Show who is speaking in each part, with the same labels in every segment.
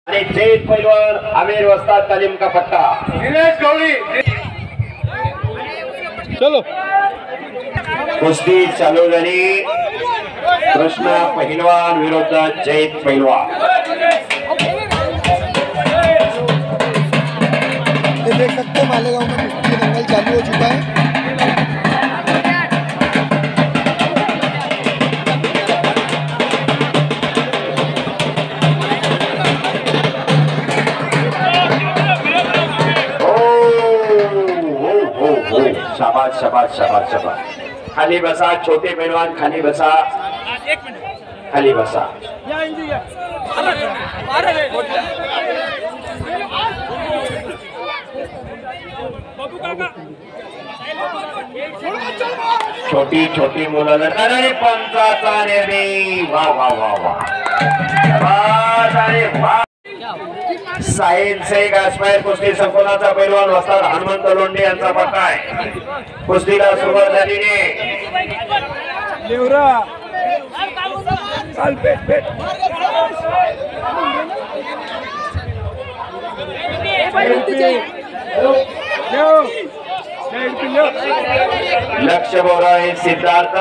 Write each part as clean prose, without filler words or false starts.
Speaker 1: आणि जैद पैलवान आमिर वस्ताद तालीम का पट्टा दिनेश गवळी। चलो कुस्ती चालू झाली। कृष्णा पहिलवान विरुद्ध जैद पैलवान।
Speaker 2: ये देख सकते हैं मालेगांव में कुश्ती दंगल चालू हो चुका है।
Speaker 1: शाबाश शाबाश शाबाश शाबाश। खाली बसा छोटे पहलवान, खाली बसा, खाली बसा। छोटी छोटी मुलं लढणार आहे पंचाचा निर्णय। वा वा वा वा अरे वा। साहिल शेख आस्पायर कुस्ती संकुलाचा पैलवान वस्ताद हनुमंत लोंढे यांचा पट्टा आहे। कुस्तीला सुरुवात झालेली आहे। लक्ष बोरा सिद्धार्थ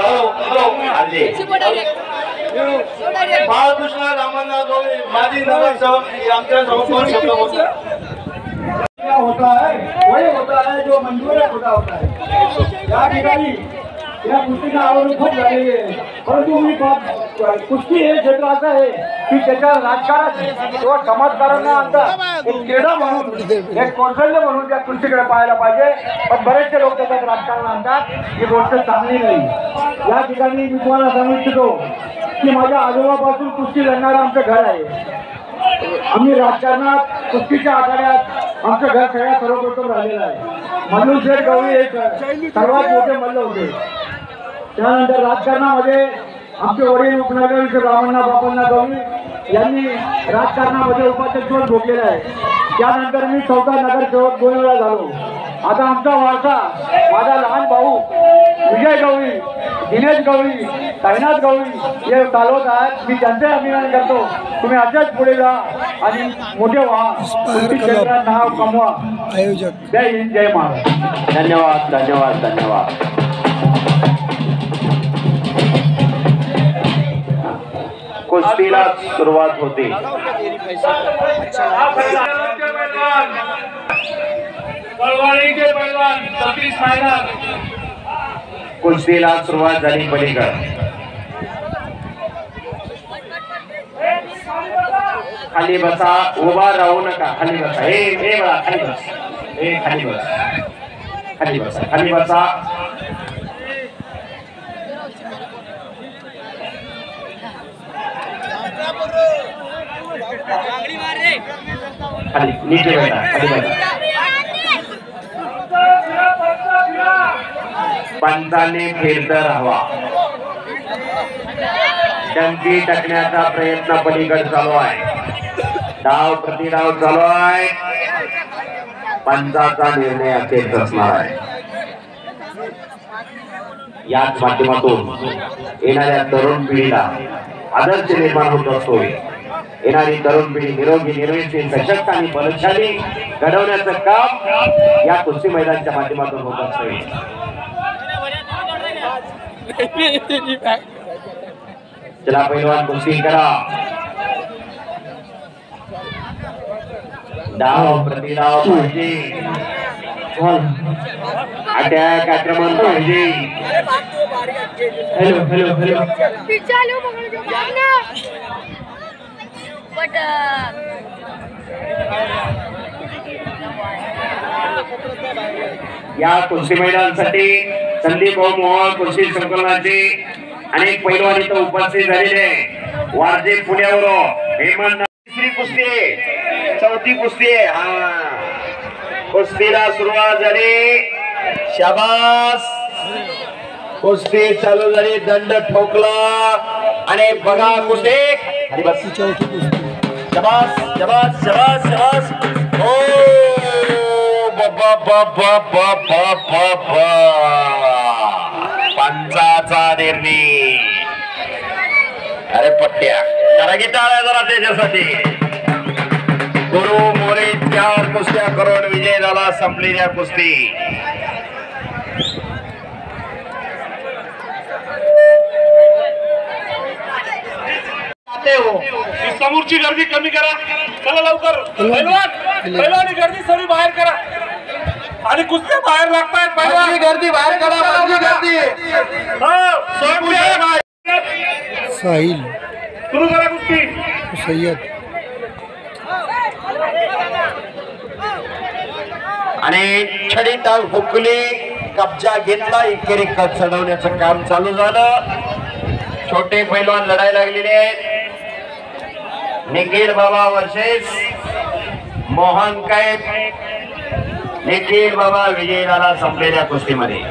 Speaker 3: बाळकृष्ण रामनाथ गवळी माजी नगरसेवक आमच्या समोर शब्द बोलतो। क्या होता है वही होता है जो मंजूर होता है। या ठिकाणी या कुस्तीला आवड खूप झालेली आहे, परंतु मी कुस्ती हे क्षेत्र असं आहे की त्याच्या राजकारण किंवा समाजकारांना आता एक क्रीडा म्हणून एक कौशल्य म्हणून त्या कुस्तीकडे पाहायला पाहिजे। पण बरेचसे लोक त्याच्यात राजकारण आणतात, ही गोष्ट चांगली नाही। या ठिकाणी मी तुम्हाला सांगू इच्छितो की माझ्या आजोबापासून कुस्ती लढणारं आमचं घर आहे। आम्ही राजकारणात कुस्तीच्या आखाड्यात आमचं घर सगळ्यात सर्वप्रथम राहिलेलं आहे। मल्लू शेठ गवळी हे सर्वात मोठे मल्ल होते। त्यानंतर राजकारणामध्ये आमचे वडील उपनगर रामण्णा बापण्णा गवळी यांनी राजकारणामध्ये उपाध्यक्षपद भोगलेलं आहे। त्यानंतर मी 14 नगरसेवक 2 वेळा झालो। आता आमचा वारसा माझा लहान भाऊ विजय गवळी, दिनेश गवळी, साईनाथ गवळी हे चालवत आहेत। मी त्यांचे अभिनंदन करतो। तुम्ही अशाच पुढे जा आणि मोठे व्हा, क्षेत्रात नाव कमवा।
Speaker 2: आयोजक
Speaker 3: जय हिंद जय महाराष्ट्र।
Speaker 1: धन्यवाद धन्यवाद धन्यवाद। कुस्तीला सुरुवात होती। कुस्तीला सुरुवात झाली पलीकड। खाली बसा, उभा राहू नका, खाली बसा। हे बघा खाली बस, हे खाली बस, खाली बसा, खाली बसा। खाली नीचे बैठा, खाली बैठा। पंचाने फिरत राहावा। डंकी टाकण्याचा प्रयत्न पलीकडे चालू आहे। डाव प्रतिडाव चालू आहे। पंचाचा निर्णय अखेर असणार आहे। याच माध्यमातून येणाऱ्या तरुण पिढीला आदर्श निर्माण होत असतो। येणारी तरुण पिढी निरोगी, निर्विषयी, सशक्त आणि बलशाली घडवण्याचं काम या कुस्ती मैदानाच्या माध्यमातून होत असते। चला पैलवान कुस्ती करा। डाव प्रतिडाव पाहिजे, अटॅक आक्रमण पाहिजे। हेलो हेलो हेलो या कुस्ती मैदानासाठी संदीप भाऊ मोहोळ कुस्ती संकुलाचे अनेक पैलवान इथं उपस्थित झालेले। वारजे पुण्यावरून हेमंत तिसरी कुस्ती, चौथी कुस्ती। हा कुस्तीला सुरुवात झाली। शाबास, कुस्ती चालू झाली। दंड ठोकला आणि बघा कुस्ती। शाबास शाबास शाबास शाबास। ओ बाबा बाबा बाबा बाबा, पंचाचा निर्णय। अरे पट्ट्या करा की टाळ्या जरा त्याच्यासाठी। कुस्त्या करून विजय झाला. संपलेल्या कुस्ती
Speaker 4: ही समोरची गर्दी कमी करा. चला लवकर पहिलवान गर्दी सगळी बाहेर करा आणि कुस्त्या बाहेर लागतायत. पहिली गर्दी बाहेर करा. गर्दी
Speaker 2: साहिल
Speaker 4: सुरू करा कुस्ती.
Speaker 2: सय्यद
Speaker 1: आणि छडी टांग फुकली. कब्जा घेतला. एकेरी कट चढवण्याचं काम चालू झालं. छोटे पैलवान लढायला लागलेले आहेत. निखिल बाबा वर्सेस मोहन कैफ. निखिल बाबा विजयी झाला संपलेल्या कुस्तीमध्ये.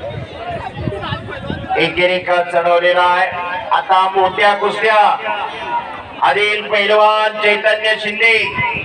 Speaker 1: एकेरी कट चढवलेला आहे. आता मोठ्या कुस्त्या. आदिल पैलवान चैतन्य शिंदे.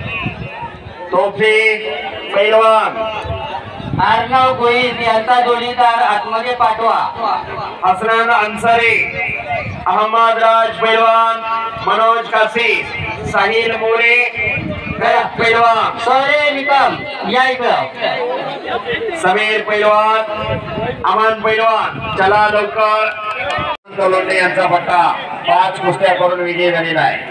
Speaker 1: तोफिक पैलवान
Speaker 5: अर्णव गोईद यांचा जोडीदार आतमध्ये पाठवा.
Speaker 1: हसनान अन्सारी. अहमद राज पैलवान. मनोज कासी. साहिल मोरे पैलवान.
Speaker 5: सोरे निकम या इकडं.
Speaker 1: समीर पैलवान. अमन पैलवान. चला लवकर. लोंढे यांचा पट्टा 5 कुस्त्या करून विजय झालेला आहे.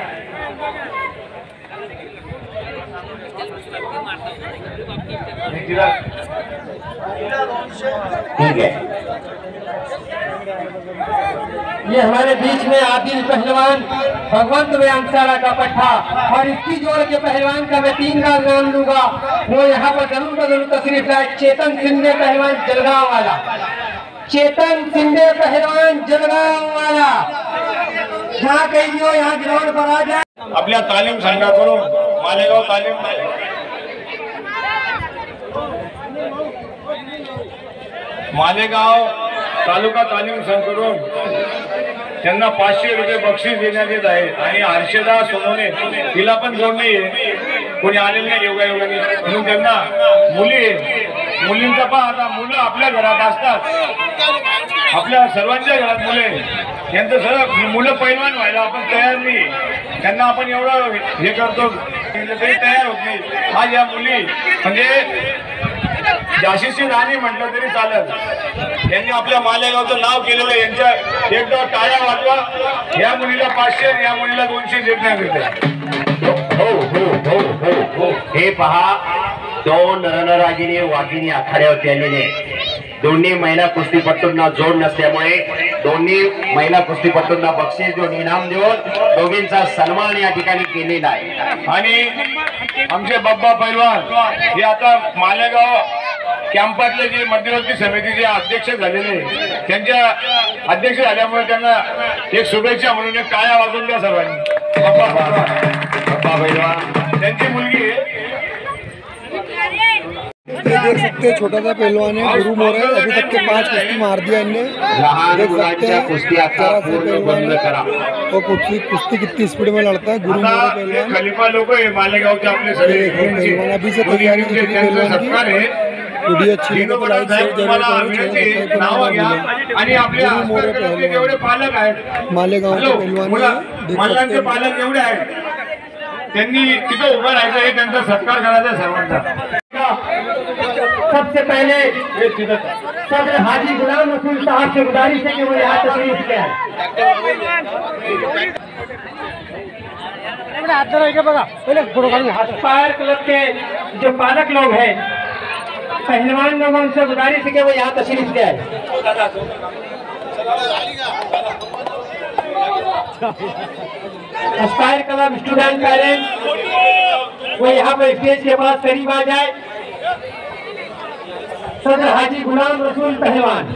Speaker 1: ठीक है.
Speaker 5: ये हमारे बीच में आदिल पहलवान भगवंत व्यामशाला का पट्टा और इसकी जोड़ के पहलवान का मैं 3 का नाम लूंगा. वो यहाँ पर जरूर तशरीफ लाए. चेतन सिंधे पहलवान जलगांव वाला. चेतन सिंधे पहलवान जलगांव वाला. जहाँ कहीं भी हो यहाँ ग्राउंड पर आ जाए.
Speaker 4: आपल्या तालीम संघाकडून मालेगाव तालीम मालेगाव तालुका तालीम संघाकडून त्यांना 500 रुपये बक्षीस देण्यात येत आहे. आणि हर्षदा सोनवणे तिला पण जोड नाहीये. कोणी आलेलं नाही योगायोगाने म्हणून त्यांना मुलींचा पण आता मुलं आपल्या घरात असतात. आपल्या सर्वांच्या घरात मुले. यांचं सगळं मुलं पैलवान व्हायला आपण तयार नाही. त्यांना आपण एवढं हे करतो तरी तयार होत नाही. आज या मुली म्हणजे जाशीची राणी म्हटलं तरी चालत. यांनी आपल्या मालेगावचं नाव केलेलं. यांच्या एकदा टाळ्या वाजवा. या मुलीला 500 या मुलीला 200 देण्यात येते.
Speaker 1: हे पहा. 2 रणरागिणी वाघिणी आखाड्यावरती आलेले. दोन्ही महिला कुस्तीपटूंना जोड नसल्यामुळे दोन्ही महिला कुस्तीपटूंना बक्षीस देऊन इनाम देऊन दोघींचा सन्मान या ठिकाणी केलेला आहे.
Speaker 4: आणि आमचे बाप्पा पैलवान हे आता मालेगाव कॅम्पातले जे मध्यवर्ती समितीचे अध्यक्ष झालेले त्यांच्या अध्यक्ष झाल्यामुळे त्यांना एक शुभेच्छा म्हणून एक टाळ्या वाजवून द्या सर्वांनी. बाप्पा पैलवान त्यांची मुलगी
Speaker 2: देख सकते हैं. छोटा सा पहलवान है गुरु मोरे. अभी तक के 5 कुश्ती मार दिया इनने. देख सकते हैं तरह से पहलवान और कुश्ती कितनी स्पीड में लड़ता है. गुरु मोरे पहलवान.
Speaker 4: खलीफा लोक आहे मालेगावचे आपले सगळे
Speaker 2: पहलवान अभी से तैयारी की पहलवान की. वीडियो अच्छी लगे तो लाइक शेअर जरूर करो.
Speaker 4: आणि आपल्या
Speaker 2: गुरु मोरे पहलवान
Speaker 4: जेवढे पालक आहेत
Speaker 2: मालेगाव के पहलवान है. देख सकते
Speaker 4: मल्लांचे
Speaker 2: हैं.
Speaker 4: पालक एवढे आहेत. त्यांनी तिथे उभं राहायचं. हे त्यांचा सत्कार करायचा सर्वांचा.
Speaker 5: सबसे पहले सदर हाजी गुलाम रसूल साहब से गुजारिश है कि वो यहाँ तशरीफ ले आए. फायर क्लब के जो पालक लोग हैं पहलवान लोगों उनसे गुजारिश है कि वो यहाँ तशरीफ ले आए. फायर क्लब स्टूडेंट पेरेंट्स वो यहाँ पर स्टेज के पास करीब आ जाए. सदर हाजी गुलाम रसूल पहलवान.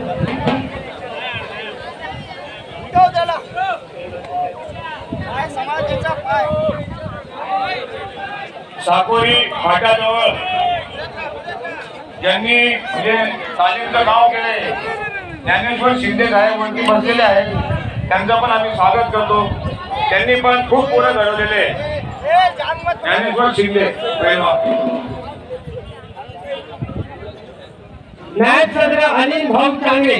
Speaker 4: साकोरी फाट्याजवळ ज्यांनी म्हणजे तालीमचं नाव केले ज्ञानेश्वर शिंदे साहेब वरती बसलेले आहेत. त्यांचं पण आम्ही स्वागत करतो. त्यांनी पण खूप पुढे घडवलेले. ज्ञानेश्वर शिंदे पैलवान.
Speaker 5: नायब सदर अनिल भाऊ चांगे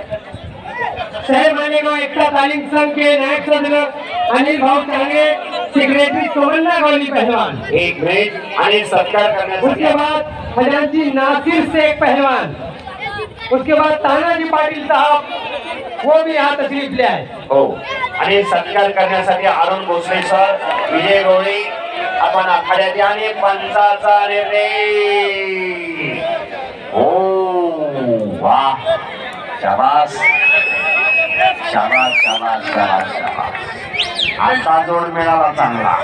Speaker 5: शहर मालेगांव एकता तालीम संघ के नायब सदर अनिल भाऊ चांगे सेक्रेटरी सोमन्ना कॉलोनी पहलवान।
Speaker 1: एक भेट आणि सत्कार करण्यासाठी
Speaker 5: उसके बाद खजांची नासिर शेख पहलवान। उसके बाद तानाजी पाटिल साहब वो भी यहाँ तशरीफ ले आए।
Speaker 1: हो आणि सत्कार करण्यासाठी अरुण भोसले सर, विजय गवळी आपण आखाड्यात या आणि पंचाचा निर्णय। हो वाह, शाबास शाबास शाबास शाबास शाबास, आता जोड मिळाला चांगला।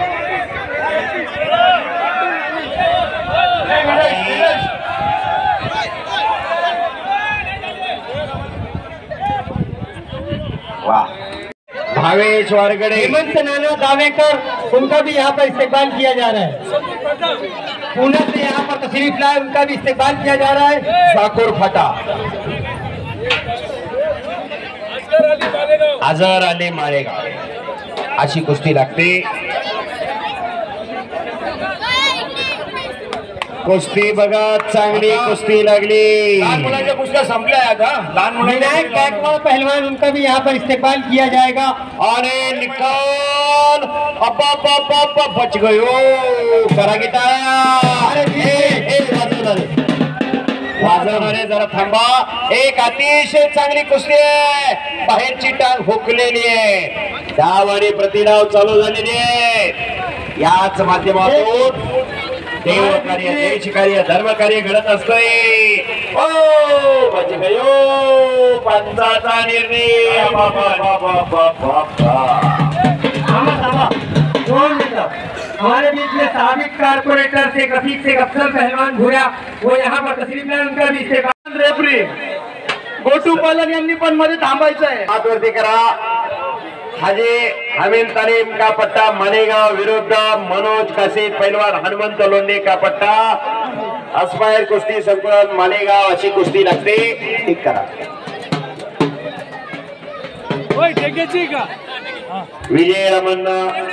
Speaker 1: वाह, भावेश वारगडे,
Speaker 5: हेमंत नाना दावेकर, उनका भी यहाँ पर इस्तेमाल किया जा रहा है। पुणे से यहाँ पर तशरीफ लाए, उनका भी इस्तेमाल किया जा रहा है।
Speaker 1: साकोर फाटा, आजर आले माळेगाव अशी कुस्ती लागते। कुस्ती बघा, चांगली कुस्ती लागली।
Speaker 4: लहान मुलांच्या कुस्त्या संपल्या आता, लहान
Speaker 5: विनायक
Speaker 4: मुलांच्या
Speaker 5: गायकवाड़ पहलवान, उनका भी यहाँ पर इस्तेमाल किया जाएगा।
Speaker 1: आणि निकाल अप्पा बच गयो, करा की वाजवणारे जरा थांबा। एक अतिशय चांगली कुस्ती आहे, बाहेरची टांग हुकलेली आहे, डाव आणि प्रतिडाव चालू झालेली आहे। याच माध्यमातून देव कार्य, देश कार्य, धर्म कार्य घडत असतंय। ओ बच गयो, पंचाचा निर्णय।
Speaker 5: हमारे बीच में साबिक कारपोरेटर से रफीक से अफसर पहलवान भूरा, वो यहाँ पर तशरीफ लाए, उनका भी इस्तेमाल।
Speaker 3: रेफरी गोटू पालन यांनी पण मध्ये थांबायचं आहे।
Speaker 1: हातवरती करा। हाजी हमीद तालीम का पट्टा मालेगाव विरुद्ध मनोज कासे पैलवान हनुमंत लोंढे का पट्टा। अस्पायर कुस्ती संकुलन मालेगाव अशी कुस्ती लागते। ठीक करा। विजय रमण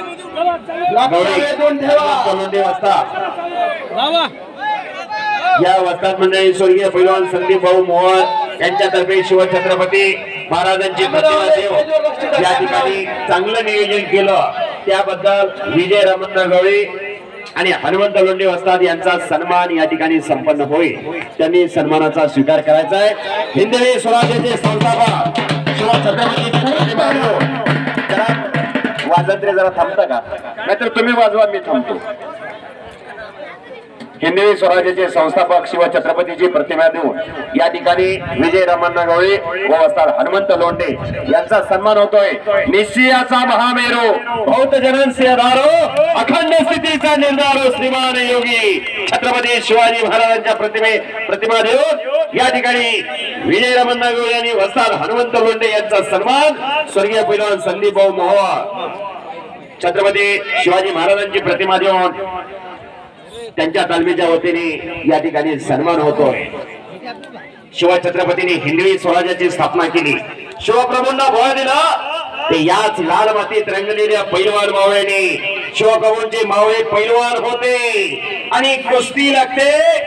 Speaker 1: लोंढे वस्ताद, या वस्ताद मंडळी स्वर्गीय पैलवान संदीप भाऊ मोहोळ यांच्यातर्फे शिवछत्रपती महाराजांची प्रतिमा देव या ठिकाणी चांगलं नियोजन केलं, त्याबद्दल विजय रमण गवळी आणि हनुमंत लोंढे वस्ताद यांचा सन्मान या ठिकाणी संपन्न होईल। त्यांनी सन्मानाचा स्वीकार करायचा आहे। हिंदवी स्वराज्याचे संस्थापक शिवछत्रपती वाजंत्रे जरा थांबता का, नाहीतर तुम्ही वाजवा, मी थांबतो। हिंदवी स्वराज्याचे संस्थापक शिवछत्रपतीची प्रतिमा देऊन या ठिकाणी विजय रमण गवळी व वस्ताद हनुमंत लोंढे यांचा सन्मान होतोय। निश्चयाचा महामेरू, बहुत जननसे आधारो, अखंड स्थितीचा निर्धारो, श्रीमान योगी छत्रपती शिवाजी महाराजांच्या प्रतिमा देऊन या ठिकाणी विजय रमण गवळी आणि वस्ताद हनुमंत लोंढे यांचा सन्मान स्वर्गीय पैलवान संदीप भाऊ मोहोळ छत्रपती शिवाजी महाराजांची प्रतिमा देऊन त्यांच्या तालमीच्या वतीने या ठिकाणी सन्मान होतोय। शिवछत्रपतींनी हिंदवी स्वराज्याची स्थापना केली, शिवप्रभूंना भोळा दिला, ते याच लाल मातीत रंगलेल्या पैलवान मावळ्याने। शिवप्रभूंचे मावळे पैलवान होते आणि कुस्ती लागते।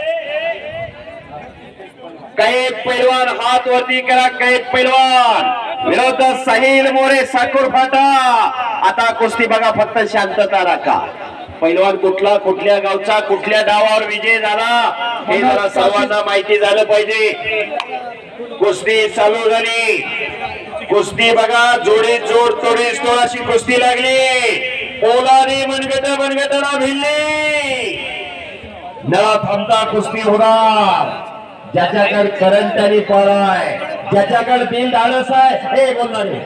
Speaker 1: काही पैलवान हात वरती करा, काही पैलवान विरोध साहिल मोरे साकोर फाटा। आता कुस्ती बघा, फक्त शांतता राखा। पैलवान कुठला, कुठल्या गावचा, कुठल्या डावावर विजय झाला हे जरा सर्वांना माहिती झालं पाहिजे। कुस्ती चालू झाली, कुस्ती बघा, जोडी जोड तोडीस तोड अशी कुस्ती लागली। पोलारी मनगटाला भिडली, न थांबता कुस्ती होणार। ज्याच्याकडे करंट आणि पार आहे, ज्याच्याकडे बिल धाडस आहे, हे बोलणारे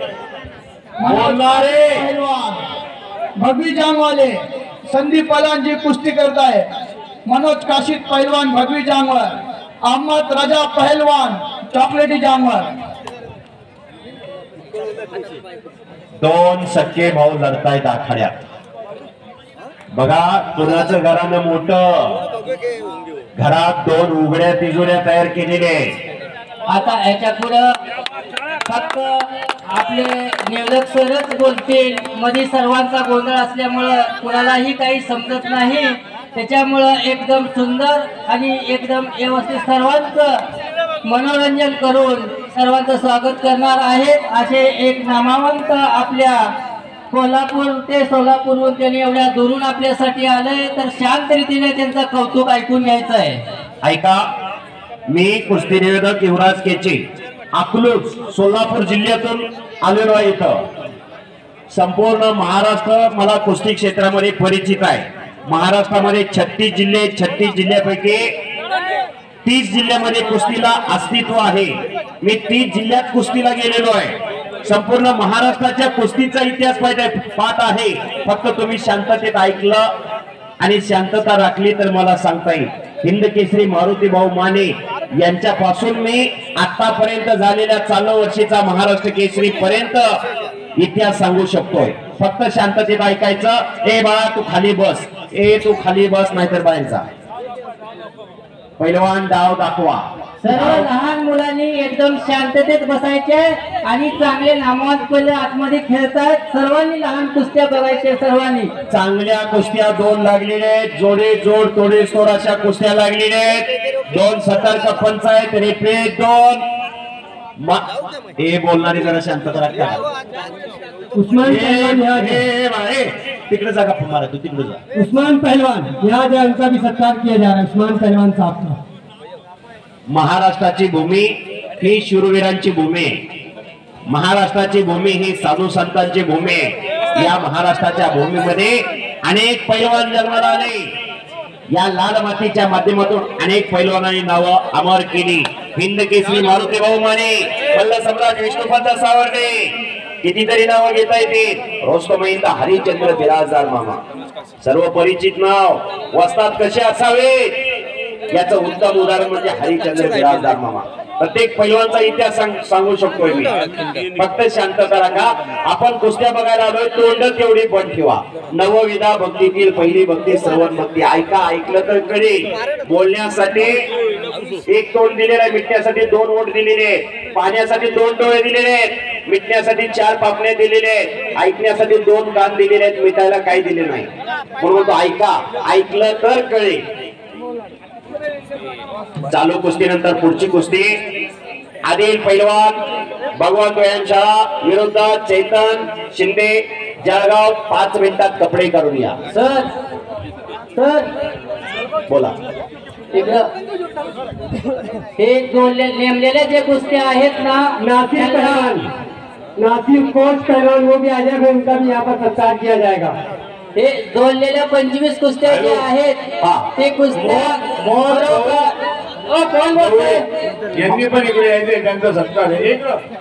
Speaker 3: भगवी जांग वाले संदीप पलान जी कुस्ती करता है, मनोज काशिद पहलवान भगवी जांगवर, अहमद रजा पहलवान चॉकलेटी जांगवर।
Speaker 1: दोन सख्खे भाऊ लढतायत आखाड्यात। बघा, कुणाचं घरानं मोठं, घरात दोन उघड्या तिजोऱ्या तयार केलेल्या आहेत।
Speaker 5: आता याच्या पुढं फक्त आपले निवडक सरच बोलतील, मध्ये सर्वांचा गोंधळ असल्यामुळं कुणालाही काही समजत नाही, त्याच्यामुळं एकदम सुंदर आणि एकदम व्यवस्थित सर्वांचं मनोरंजन करून सर्वांचं स्वागत करणार आहेत असे एक नामवंत आपल्या कोल्हापूर ते सोलापूरहून त्यांनी एवढ्या दुरून आपल्यासाठी आले, तर शांत रीतीने त्यांचं कौतुक ऐकून घ्यायचं आहे.
Speaker 1: ऐका, मी कुस्ती निवेदक युवराज केचे, अकलूज सोलापूर जिल्ह्यातून आलेलो आहे. इथं संपूर्ण महाराष्ट्र मला कुस्ती क्षेत्रामध्ये परिचित आहे. महाराष्ट्रामध्ये 36 जिल्हे, 36 जिल्ह्यापैकी 30 जिल्ह्यामध्ये कुस्तीला अस्तित्व आहे. मी 30 जिल्ह्यात कुस्तीला गेलेलो आहे. संपूर्ण महाराष्ट्राच्या कुस्तीचा इतिहास पाठ आहे. फक्त तुम्ही शांततेत ऐकलं आणि शांतता राखली तर मला सांगता येईल. हिंद केसरी मारुती भाऊ माने यांच्यापासून मी आतापर्यंत झालेल्या चालू वर्षीचा महाराष्ट्र केसरी पर्यंत इतिहास सांगू शकतोय. फक्त शांततेत ऐकायचं. ए बाळा तू खाली बस, तू खाली बस, नाहीतर बाहेर जा. पहिलवान डाव दाखवा.
Speaker 5: सर्व लहान मुलांनी एकदम शांततेत बसायचे आणि चांगले नामवंत आतमध्ये खेळतात. सर्वांनी लहान कुस्त्या बघायचे. सर्वांनी
Speaker 1: चांगल्या कुस्त्या 2 लागलेल्या आहेत. जोडे जोड तोडे सोड अशा कुस्त्या लागलेल्या आहेत. 2 सतर्क पंच आहेत. रिपीट 2. हे बोलणारी जरा शांतता राखा.
Speaker 5: उस्मान पहलवान
Speaker 1: तिकडे जा गप्पा मारा. तू तिकडे जा.
Speaker 5: उस्मान पहलवान यहाँ जो उनका भी सत्कार किया जा रहा है. उस्मान पहलवान साहब का.
Speaker 1: महाराष्ट्राची भूमी ही शूरवीरांची भूमी आहे. महाराष्ट्राची भूमी ही साधू संतांची भूमी आहे. या महाराष्ट्राच्या भूमीमध्ये अनेक पैलवान जन्माला आले. या लाल मातीच्या माध्यमातून अनेक पैलवानांनी नावं अमर केली. हिंद केसरी मारुती भाऊ माने, मल्ल सम्राट विष्णुपंत सावर्डे, कितीतरी नावं घेता येतील. रोस्तमहिंद हरिश्चंद्र बिराजदार मामा, सर्व परिचित नाव. वस्ताद कसे असावे याचं उत्तम उदाहरण म्हणजे हरिश्चंद्र बिराजदार मामा. प्रत्येक पैलवानचा इतिहास सांगू शकतोय मी. फक्त शांतता राखा. आपण कुस्त्या बघायला आलोय. तोंड तेवढी बंद ठेवा. नवविधा भक्तीतील पहिली भक्ती श्रवण भक्ती. ऐका, ऐकलं तर कळेल. बोलण्यासाठी 1 तोंड दिलेलं आहे, मिटण्यासाठी 2 ओठ दिलेले आहेत. पाहण्यासाठी 2 डोळे दिलेले आहेत, मिटण्यासाठी 4 पापण्या दिलेले आहेत. ऐकण्यासाठी 2 कान दिलेले आहेत, मिटायला काही दिले नाही. म्हणून तो ऐका, ऐकलं तर कळेल. चालू कुस्तीनंतर पुढची कुस्ती. आदिल पैलवान भगवान व्यायामशाळा विरुद्ध चैतन शिंदे जळगाव. 5 मिनिटात कपडे करून या.
Speaker 5: सर
Speaker 1: बोला.
Speaker 5: हे नेमलेले जे कुस्त्या आहेत ना, नासिर पहलवान, नासिर कोच पहलवान, वो भी आ जाएगा. उनका भी यहाँ पर सत्कार किया जाएगा. हे जोडलेल्या 25 कुस्त्या जे आहेत ते कुस्त्या कोण बोलतोय?
Speaker 4: यांनी पण इकडे यायचे, त्यांचा सत्कार आहे.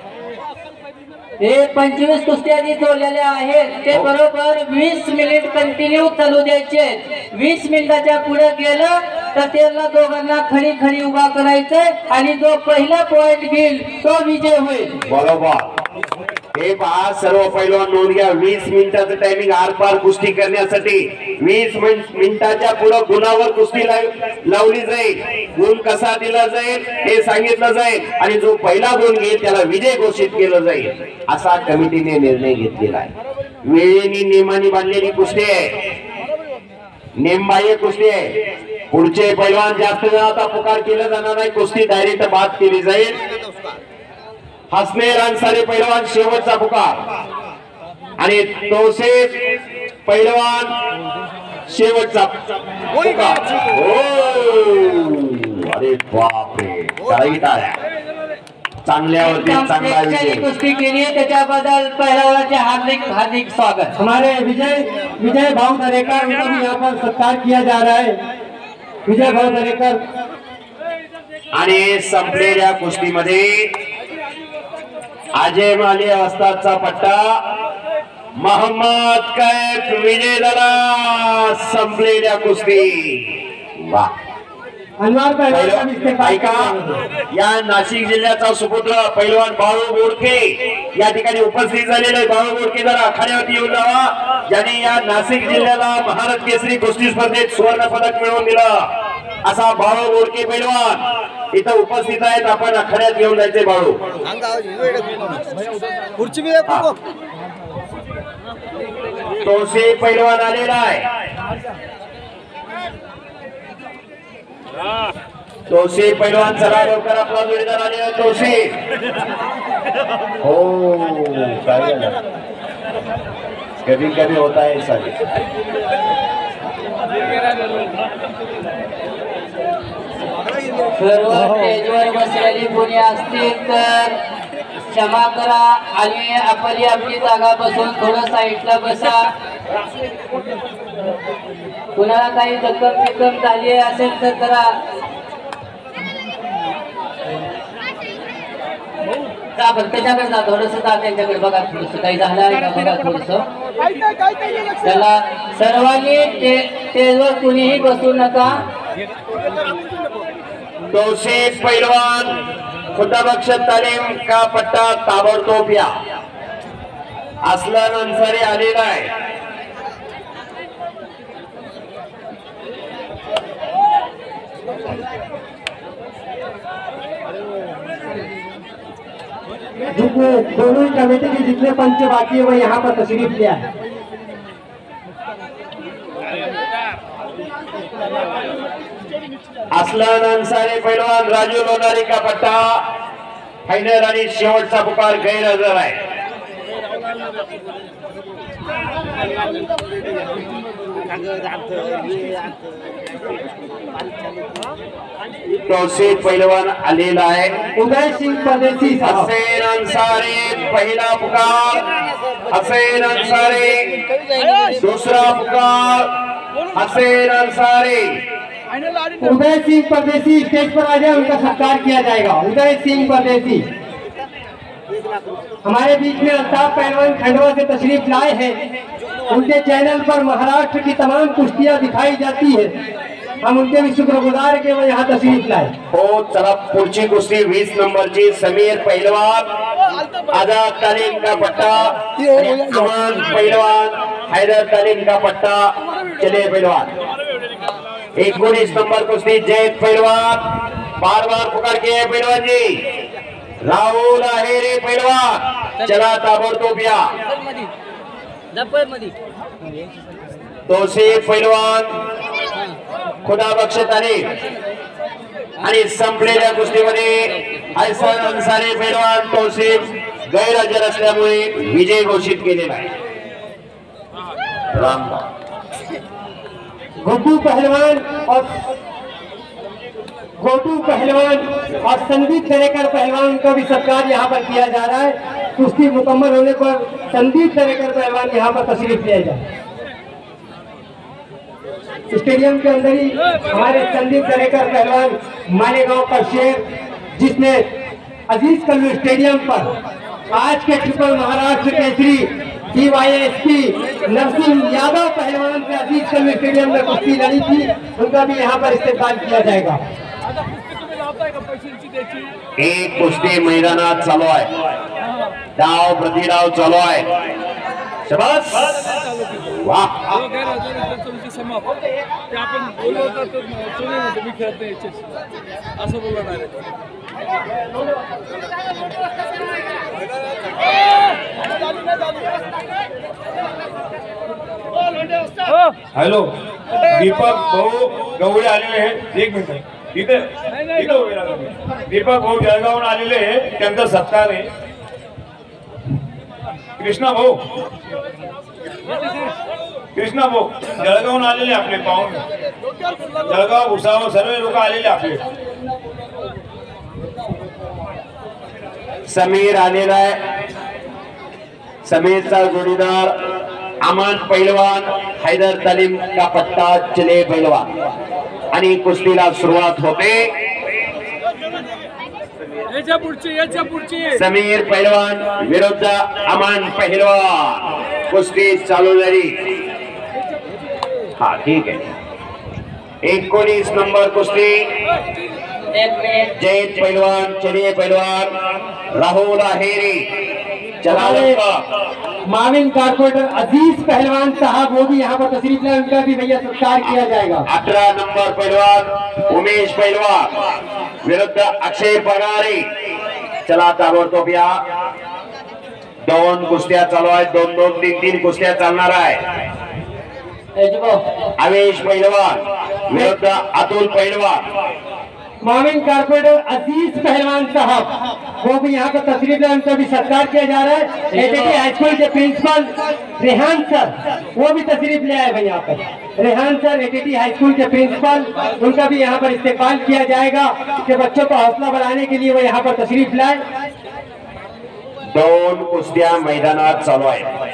Speaker 5: हे 25 कुस्त्या जी जोडलेल्या आहेत ते बरोबर 20 मिनिट कंटिन्यू चालू द्यायचे. 20 मिनिटाच्या पुढे गेलं तर त्याला दोघांना खडी खडी उभा करायचंय आणि जो पहिला पॉइंट घेईल तो विजय होईल.
Speaker 1: बरोबर. हे पहा, सर्व पैलवान नोंद घ्या. 20 मिनिटाचं टायमिंग आरपार कुस्ती करण्यासाठी. 20 मिनिटाच्या पुढे गुणावर कुस्ती लावली जाईल. गुण कसा दिला जाईल हे सांगितलं जाईल आणि जो पहिला गुण घेईल त्याला विजय घोषित केलं जाईल, असा कमिटीने निर्णय घेतलेला आहे. वेळेने नियमाने बांधलेली कुस्ती आहे, नेमबाह्य कुस्ती आहे. पुढचे पैलवान जास्त वेळ आता पुकार केलं जाणार नाही. कुस्ती डायरेक्ट बाद केली जाईल. हसने रानसारे पैलवान शेवटचा पुकार आणि तोसे पैलवान शेवटचा पुकार. अरे बापरे, चांगल्यावरती चांगला विजय.
Speaker 5: कुस्ती केली त्याच्याबद्दल पैलवानाचे हार्दिक हार्दिक स्वागत.
Speaker 3: हमारे विजय भाव दरेकर, उनका भी यहाँ पर सत्कार किया जा रहा है. विजय भाव दरेकर.
Speaker 1: आणि संपलेल्या कुस्तीमध्ये अजय माली वस्तादचा पट्टा, मोहम्मद कैफ विजय झाला. संपलेल्या कुस्ती. वा.
Speaker 3: अनवर पहलवान
Speaker 1: ऐका, या नाशिक जिल्ह्याचा सुपुत्र पैलवान बाळू बोडके या ठिकाणी उपस्थित झालेले. बाळू बोडके जरा आखाड्यावरती येऊन जावा. ज्यांनी या नाशिक जिल्ह्याला महाराष्ट्र केसरी कुस्ती स्पर्धेत सुवर्ण पदक मिळवून दिलं असा बाळू बोडके पैलवान इथं उपस्थित आहेत. आपण आखाड्यात घेऊन जायचे. बाळू तोसे पैलवान आलेला आहे. तोसे पैलवान चला लवकर, आपला जोडीदार आलेला तोसे. हो काय कभी कभी होता है ऐसा भी।
Speaker 6: सर्व स्टेजवर बसलेली कोणी असतील तर क्षमा करा आणि आपली जागा बसून थोडं साईडला बसा. कुणाला काही जखम झाली असेल तर जरा जा त्याच्याकडे जा, थोडस जा त्यांच्याकडे बघा, थोडस काही झालं आहे का बघा थोडस. त्याला सर्वांनी स्टेजवर कुणीही बसू नका.
Speaker 1: तौसीफ पहलवान खुदाबख्श तालीम का पट्टा ताबड़तोब या असलन अंसारी आलेला आहे.
Speaker 5: जितने दोनों ही कमेटी के जितने पंच बाकी है वो यहाँ पर तशरीफ लिया है.
Speaker 1: असलन अंसारी पहलवान राजू लोनारी का पट्टा फायनल आणि शेवटचा पुकार गैरहजर आहे. तौसीफ पहलवान आलेला आहे.
Speaker 5: उदय सिंह परदेसी साहब.
Speaker 1: हसैन अंसारी पहिला पुकार, हसैन अंसारी दूसरा पुकार, हसैन अंसारी.
Speaker 5: उदय सिंह परदेसी स्टेज पर आ जाए, उनका सत्कार किया जाएगा. उदय सिंह परदेसी हमारे बीच में अल्ताफ पहलवान खंडवा से तशरीफ लाए हैं. उनके चैनल पर महाराष्ट्र की तमाम कुश्तियां दिखाई जाती है. हम उनके भी शुक्रगुजार के वो यहाँ तशरीफ लाए.
Speaker 1: हो चला पुढची कुस्ती 20 नंबरची. समीर पहलवान आजाद तालीम का पट्टा, अमान पहलवान हैदर तालीम का पट्टा. चले पहलवान 19 नंबर कुश्ती जैद पहलवान बार बार पुकार किए पहलवान जी. राहुल आहेरे पहलवान चला ताबड़तोब या. तौसीफ पहलवान खुदाबख्श तालीम आणि संपलेल्या कुस्तीमध्ये हसन अंसारी पहलवान तौसीफ गैरहजर असल्यामुळे विजय घोषित केलेला आहे.
Speaker 5: गोटू पहलवान और संदीप दरेकर पहलवान का भी सत्कार यहाँ पर किया जा रहा है. कुश्ती मुकम्मल होने पर संदीप दरेकर पहलवान यहाँ पर तशरीफ लिया जाए. स्टेडियम के अंदर ही हमारे संदीप दरेकर पहलवान मालेगांव का शेर, जिसने अजीज कल्लू स्टेडियम पर आज के ट्रिपल महाराष्ट्र केसरी DYSP नरसिंह यादव पहलवान से अजीज कल्लू स्टेडियम में कुश्ती लड़ी थी, उनका भी यहाँ पर इस्तेमाल किया जाएगा.
Speaker 1: एक कुस्ती मैदानात चालू आहे. डाव प्रतिडाव चालू आहे. शाबास वाह.
Speaker 4: हॅलो दीपक भाऊ गवळे आलेले आहेत. एक मिनिट इथे उभे राहा तुम्ही. दीपक भाऊ जळगावहून आलेले आहे, त्यांचा सत्कार आहे. कृष्णा भाऊ जळगावहून आलेले आपले पाहुणे. जळगाव भुसावळ सर्व लोक आलेले आपले.
Speaker 1: समीर आलेला आहे. समीरचा जोडीदार अमान पहलवान हैदर तालीम का पट्टा. चले पहलवान आणि कुस्तीला सुरुवात होते. समीर पहलवान विरुद्ध अमान पहलवान. कुस्ती चालू झाली. हा ठीक आहे. 19 नंबर कुस्ती जैद पहलवान चलिए पहलवान राहुल आहेरे चला.
Speaker 5: माविन कारपोरेटर अजीज पहलवान साहब वो भी यहाँ पर तशरीफ लाए, उनका भी भैया सत्कार किया जाएगा.
Speaker 1: 18 नंबर पहलवान उमेश पहलवान विरुद्ध अक्षय पगारे. चला ताबड़तोब या. 2 कुस्त्या चालू आहेत. 2-2, 3-3 कुस्त्या चालणार आहे. आवेश पहलवान विरुद्ध अतुल पहलवान.
Speaker 5: मामिन कारपोरेटर अजीज पहलवान साहब वो भी यहाँ पर तशरीफ लाए, उनका भी सत्कार किया जा रहा है। एटीटी हाई स्कूल के प्रिंसिपल रेहान सर वो भी तशरीफ ले आए भाई यहाँ पर। Rehan sir ATT high school के प्रिंसिपल, उनका भी यहाँ पर इस्तेमाल किया जाएगा कि बच्चों का हौसला बढ़ाने के लिए वो यहाँ पर तशरीफ लाए।
Speaker 1: 2 कुस्त्या मैदानात चालू आहे।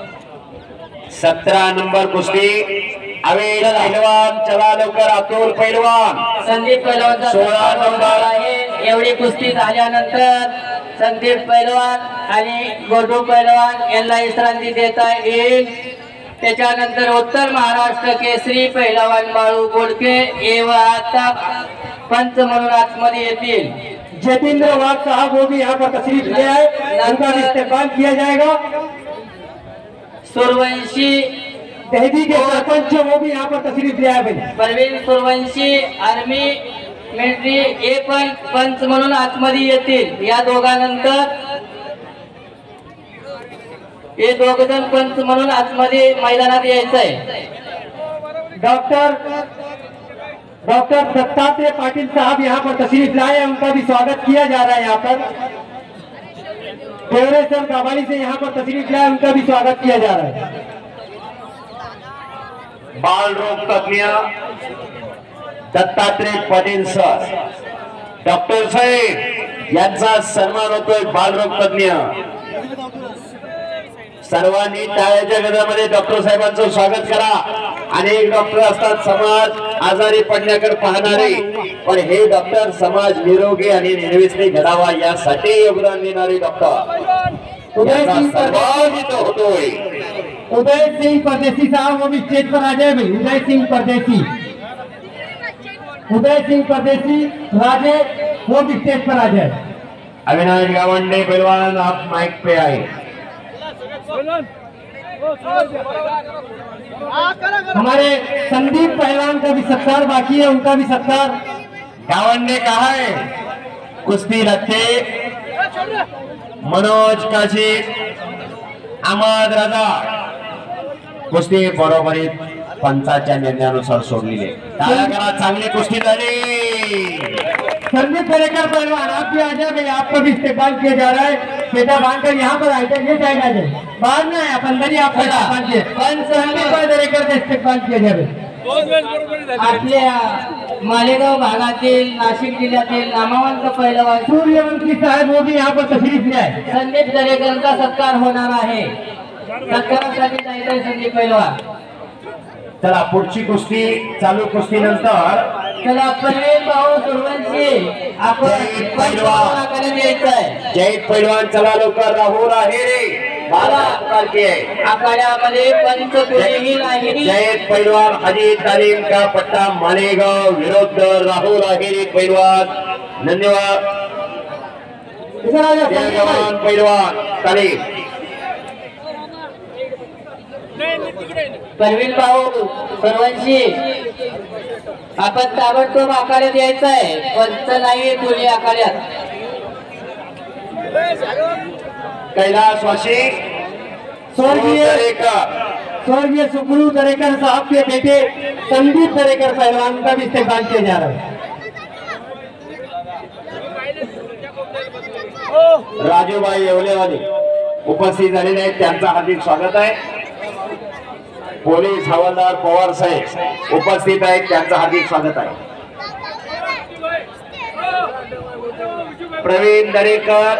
Speaker 1: 17 नंबर कुस्ती अवेद पहलवान, चला लवकर अतुल पहलवान,
Speaker 6: संदीप पहलवानचा
Speaker 1: 16 नंबर
Speaker 6: आहे। एवढी कुस्ती झाल्यानंतर संदीप पहलवान आणि गोडू पहलवान यांना विश्रांती देता येईल। त्याच्यानंतर उत्तर महाराष्ट्र केसरी पहलवान बाळू बोडके हे आता पंच म्हणून आतमध्ये येतील।
Speaker 5: जतेंद्र वाघ साहब वो भी यहाँ पर तशरीफ ले आए, उनका भी इस्तेमाल किया जाएगा।
Speaker 6: सूर्यवंशी
Speaker 5: दहदी के सरपंच वो भी यहाँ पर तशरीफ ले आए भाई।
Speaker 6: परवीन सूर्यवंशी आर्मी मिलिटरी हे पण पंच म्हणून आतमध्ये येतील। या दोघांनंतर हे दोघ जण पंच म्हणून आतमध्ये मैदानात यायचं आहे।
Speaker 5: डॉक्टर दत्तात्रेय पाटिल साहब यहाँ पर तशरीफ लाए हैं, उनका भी स्वागत किया जा रहा है। यहाँ पर देवरे सर काबाली से यहाँ पर तशरीफ लाए, उनका भी स्वागत किया जा रहा है।
Speaker 1: बाल रोग तज्ञ दत्तात्रेय पाटील सर, डॉक्टर साहेब यांचा सन्मान होतोय। बालरोग तज्ञ सर्वांनी टाळ्याच्या गजरामध्ये डॉक्टर साहेबांचं स्वागत करा। अनेक डॉक्टर असतात समाज आजारी पडण्याकडे पाहणारे, पण हे डॉक्टर समाज निरोगी आणि निर्विसनी घडावा यासाठी योगदान देणारे डॉक्टर सर्वाधिक होतोय।
Speaker 5: उदय सिंह परदेसी साहब वो भी स्टेज पर आ जाए भाई। उदय सिंह परदेसी राजे वो भी स्टेज पर आ जाए।
Speaker 1: अविनाश गावंडे पहलवान आप माइक पे आए।
Speaker 5: हमारे संदीप पहलवान का भी सत्कार बाकी है, उनका भी सत्कार।
Speaker 1: गावंडे कहा है कुस्ती रखे मनोज काशी, अहमद रजा कुस्ती बरोबरीत पंचाच्या निर्णयानुसार सोडलेली। टाळ्या करा, चांगली कुस्ती झाली।
Speaker 5: संदीप दरेकर पहलवान आप भी आ जाए भाई, आपको भी इस्तेमाल किया जा रहा है। बेटा बांधकर यहाँ पर आए ये साइड आ जाए, बाहर ना है अंदर ही आपका इस्तेमाल किया। संदीप दरेकर का इस्तेमाल किया जाए।
Speaker 6: आपल्या मालेगाव भागातील नाशिक जिल्ह्यातील नामवंत पहलवान
Speaker 5: सूर्यवंशी साहेब वो भी यहाँ पर तशरीफ ले आए।
Speaker 6: संदीप दरेकरांचा सत्कार होणार आहे। सत्कारासाठी जायचंय संदीप पहलवान।
Speaker 1: चला पुढची कुस्ती चालू कुस्ती नंतर
Speaker 6: चला परवीन भाऊ सूर्यवंशी आपण पंचवानाकडे यायचंय।
Speaker 1: जयेश पहलवान चला लवकर, राहुल आहेरे
Speaker 6: आखाड्यामध्ये पंच कोणीही नाही।
Speaker 1: जयेश पहलवान अजीत तालीम का पट्टा मालेगाव विरुद्ध राहुल आहेरे पहलवान। धन्यवाद जयगवान पहलवान तालीम।
Speaker 6: परवीन भाऊ सूर्यवंशी आपण ताबडतोब आखाड्यात यायचंय, पंच नाही कोणी आखाड्यात।
Speaker 1: कैलाशवासी
Speaker 5: स्वर्गीय सुखरू दरेकर साहब के बेटे संदीप दरेकर पहलवान का भी इस्तेमाल किया जा रहा है।
Speaker 1: राजूभाई येवलेवाले उपस्थित झालेले आहेत, त्यांचं हार्दिक स्वागत आहे। पोलीस हवालदार पवार साहेब उपस्थित आहेत, त्यांचं हार्दिक स्वागत आहे। प्रवीण दरेकर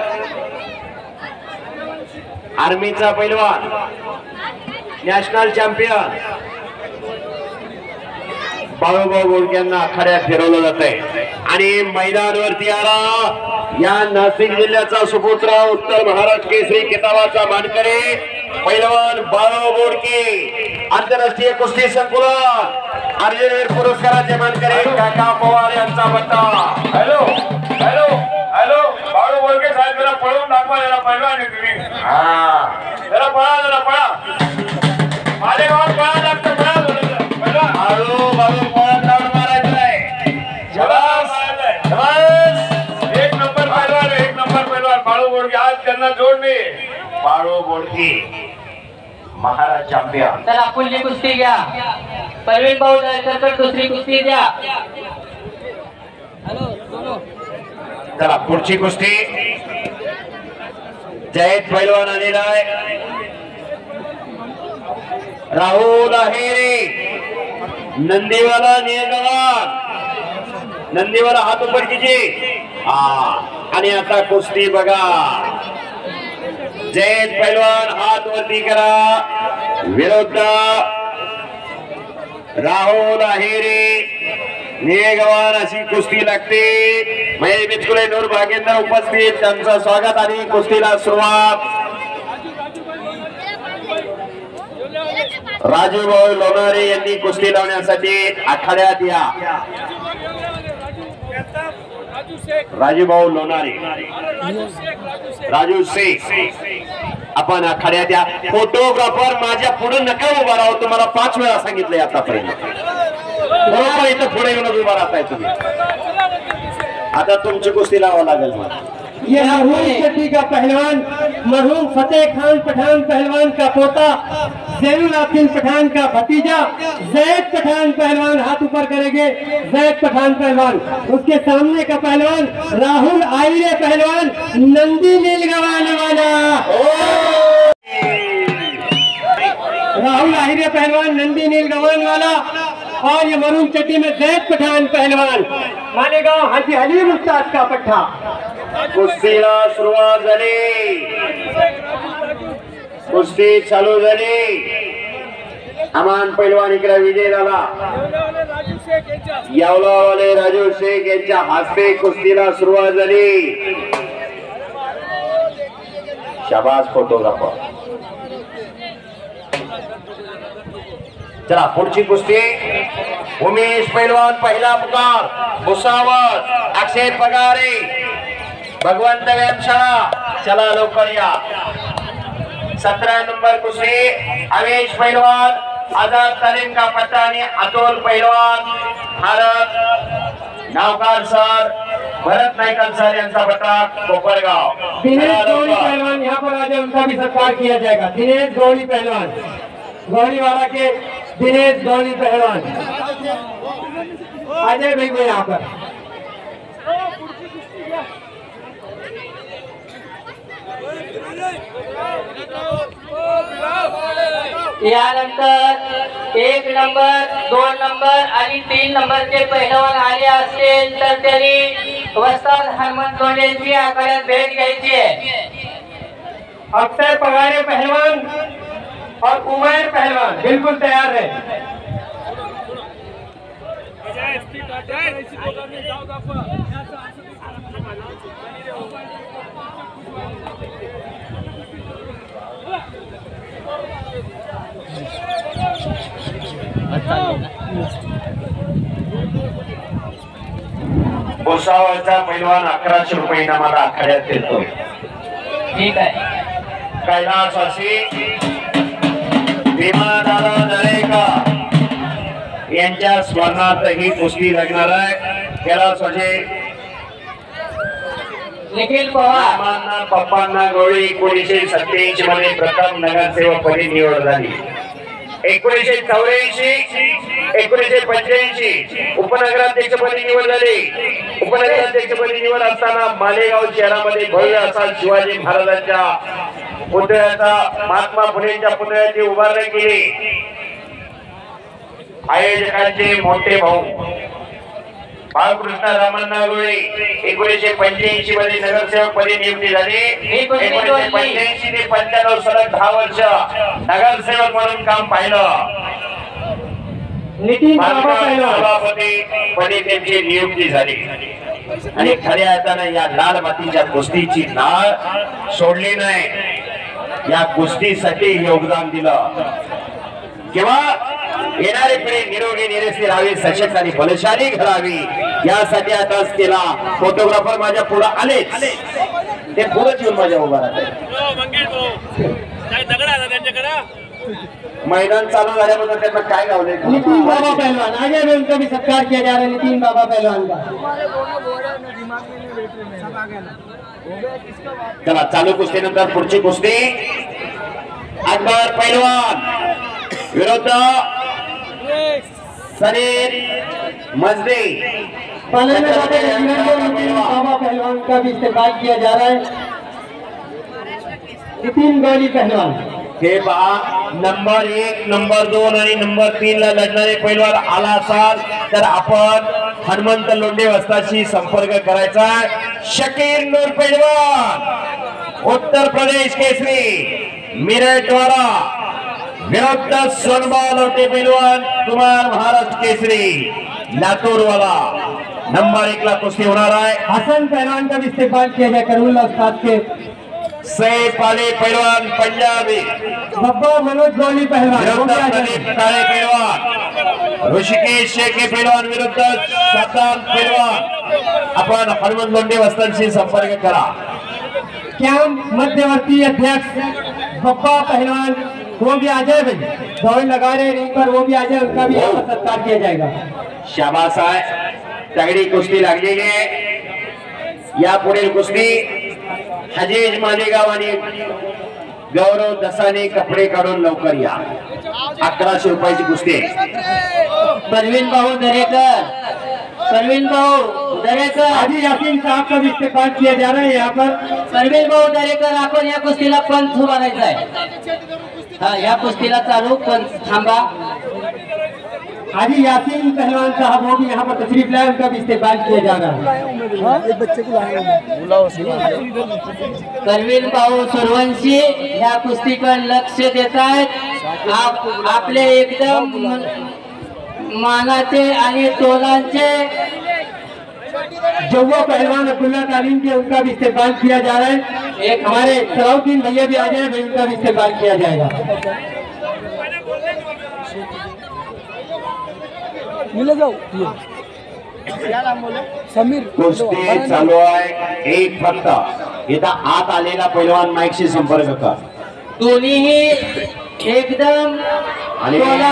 Speaker 1: आर्मीचा पैलवान, नॅशनल चॅम्पियन बाळूभाऊ बोडक्यांना आखाड्यात फिरवलं जात आहे। आणि मैदानावरती आला या नाशिक जिल्ह्याचा सुपुत्र, उत्तर महाराष्ट्र केसरी किताबाचा मानकरी पैलवान बाळू बोडके, आंतरराष्ट्रीय कुस्ती संकुलन अर्जुनवीर पुरस्काराचे मानकरी काका पवार यांचा पट्टा।
Speaker 4: Hello hello hello Balu Bodke साहेब, जरा पळून दाखवा जरा पैलवान आहे तुम्ही। जरा पळा मालेगावात पळा लागतं, पळा पैलवान।
Speaker 1: बाळू पळत लावून मारायचं आहे।
Speaker 4: एक नंबर पैलवान बाळू बोडके, आज त्यांना जोडणे
Speaker 1: बाळू बोडके महाराज चॅम्पियन।
Speaker 6: चला पुढची कुस्ती घ्या। परवीन भाऊ दरेकर दुसरी कुस्ती द्या। हॅलो
Speaker 1: चला पुढची कुस्ती जयेश पैलवान आलेला आहे राहुल अहेरे नंदीवाला नियंत्रण नंदीवाला हात ऊपर कीजिए आणि आता कुस्ती बघा जयेश पैलवान हात वरती करा विरुद्ध राहुल अहेरे नियगवान अशी कुस्ती लागते महेश बिचकुले नूर भागेंद्र उपस्थित त्यांचं स्वागत आणि कुस्तीला सुरुवात राजूभाऊ लोणारे यांनी कुस्ती लावण्यासाठी आखाड्यात या राजूभाऊ लोणारे राजू शेख आपण आखाड्यात या फोटोग्राफर माझ्या पुढे नका उभा राहू तुम्हाला 5 वेळा सांगितलंय आतापर्यंत बरोबर इथं पुढे येऊन उभा राहताय तुम्ही आता तुमची कुस्ती लावावं लागेल मला
Speaker 5: ये राहुल शेट्टी का पहलवान मरहूम फतेह खान पठान पहलवान का पोता जैनुल आबिदीन पठान का भतीजा जैद पठान पहलवान हाथ ऊपर करेंगे जैद पठान पहलवान उसके सामने का पहलवान राहुल आहिरे पहलवान नंदी नीलगवान वाला राहुल आहिरे पहलवान नंदी नीलगवान वाला और ये मरहूम चट्टी में जैद पठान पहलवान मालेगांव हाजी हलीम उस्ताद का पट्टा
Speaker 1: कुस्तीला सुरुवात झाली कुस्ती चालू झाली अमान पैलवान इकडे विजय झाला यावलावाले राजू शेख यांच्या हस्ते कुस्तीला सुरुवात झाली शाबास फोटोग्राफर चला पुढची कुस्ती उमेश पैलवान पहिला पुकार भुसावळ अक्षय पगारे भगवंत व्यायामशाळा चला लवकर या 17 नंबर कुस्ती अवेश पैलवान आजाद तालीम का पट्टा आणि अतुल पैलवान भारत नावकार सर भरत नायकल सर यांचा पट्टा कोपरगाव
Speaker 5: दिनेश गौरी पहलवान यहाँ पर आज उनका भी सत्कार किया जाएगा दिनेश गौरी पहलवान गौरीवाड़ा के दिनेश गौरी पहलवान अजय भाई को यहाँ पर
Speaker 6: यानंतर 1 नंबर 2 नंबर आणि 3 नंबरचे पैलवान आले असतील तर त्यांनी वस्ताद हनुमंत लोंढेंची आखाड्यात भेट घ्यायची आहे
Speaker 5: अक्षय पगारे पहलवान और उमैर पहलवान बिल्कुल तैयार है
Speaker 1: भुसावळचा पैलवान 1100 रुपये इनामाला आखाड्यात देतो
Speaker 6: ठीक आहे
Speaker 1: कैलासवासी भीमादादा दरेकर यांच्या स्मरणार्थ ही कुस्ती लागणार आहे कैलासवासी
Speaker 6: निखिल पवार
Speaker 1: मामांना पप्पांना गवळी 1987 मध्ये प्रथम नगरसेवक पदी निवड झाली 1984 1985 उपनगराध्यक्षपदी निवड झाली उपनगराध्यक्षपदी निवड असताना मालेगाव शहरामध्ये भव्य असा शिवाजी महाराजांच्या पुतळ्याचा महात्मा फुलेंच्या पुतळ्याची उभारणी केली आयोजकांचे मोठे भाऊ बाळकृष्ण रामण्णा गवळी 1985 मध्ये नगरसेवक पदी नियुक्ती झाली 1985 ते 95 सलग 10 वर्ष नगरसेवक म्हणून काम पाहिलं
Speaker 5: नितीन बाबा पहलवान
Speaker 1: सभापती पदी त्यांची नियुक्ती झाली आणि खऱ्या अर्थाने या लाल मातीच्या कुस्तीची नाळ सोडली नाही या कुस्तीसाठी योगदान दिलं किंवा येणारी पिढी निरोगी निरस्ती राहावी सशक्त आणि बलशाली घडावी यासाठी आता केला फोटोग्राफर माझ्या पुढे आलेच ते पुढेच येऊन माझ्या उभा राहते मैदान चालू झाल्याबद्दल त्यांना काय गावले
Speaker 5: नितीन बाबा पहलवान आगे भी उनका भी सत्कार किया जा रहा है नितीन बाबा पहलवान का
Speaker 1: चला चालू कुस्तीनंतर पुढची कुस्ती अकबर पैलवान विरुद्ध सनील मजदे
Speaker 5: पालन में बाबा पहलवान का भी इस्तेमाल किया जा रहा है। नितिन गौरी पहलवान
Speaker 1: हे पहा नंबर 1 नंबर 2 आणि नंबर 3 ला लढणारे पैलवान आला असाल तर आपण हनुमंत लोंढे वस्ताशी संपर्क करायचा। शकील नूर पैलवान उत्तर प्रदेश केसरी मिरटवाड़ा विरुद्ध सोनबा लोटे पैलवान कुमार महाराष्ट्र केसरी लातूर वाला नंबर 1 ला कुश्ती होणार आहे।
Speaker 5: हसन पहलवान का भी इस्तेमाल किया जाए करमुल्ला उस्ताद के।
Speaker 1: सैफ अली पैलवान पंजाबी
Speaker 5: बब्बा मनोज गौली पहलवान वो भी आ जाए।
Speaker 1: काळे पैलवान ऋषिकेश शेखे पैलवान विरुद्ध शतान पैलवान आपण हनुमंत लोंढे वस्तांशी संपर्क करा।
Speaker 5: कैंप मध्यवर्ती अध्यक्ष बब्बा पहलवान वो भी आ जाए भाई, दौड़ लगा रहे रिंग पर, वो भी आ जाए, उनका भी यहाँ पर सत्कार किया जाएगा।
Speaker 1: शाबाश आहे, तगडी कुस्ती लागलेली आहे। या पुढील कुस्ती हजीज मालेगाव आणि गौरव दसाने कपडे काढून लवकर या। 1100 रुपयाची कुस्ती आहे।
Speaker 6: परवीन भाऊ दरेकर, परवीन भाऊ दरेकर,
Speaker 5: हाजी यासीन साहब का भी इस्तेमाल किया जा रहा है यहाँ पर।
Speaker 6: परवीन भाऊ दरेकर आपण या कुस्तीला पंच उभारायचा आहे। हा या कुस्तीला चालू पंच थांबा।
Speaker 5: हाजी यासीन पहलवान साहब वो भी यहाँ पर तशरीफ लाए, उनका भी इस्तेमाल किया जा रहा है।
Speaker 2: एक बच्चे को लाए
Speaker 6: परवीन भाऊ सूर्यवंशी या कुस्तीकडे लक्ष देत आहेत। आपले एकदम मानाचे आणि तोलांचे
Speaker 5: जव्वा पहलवान अब्दुल्ला तालीम के, उनका भी इस्तेमाल किया जा रहा है। एक हमारे सलाउद्दीन भैया भी आ जाए भाई, उनका भी इस्तेमाल किया जाएगा।
Speaker 2: मिले जाओ समीर
Speaker 1: कुस्ती चालू आहे। एक फक्त इथं आत आलेला पैलवान माईकशी संपर्क कर।
Speaker 6: दोन्हीही एकदम
Speaker 1: आणि
Speaker 6: तोला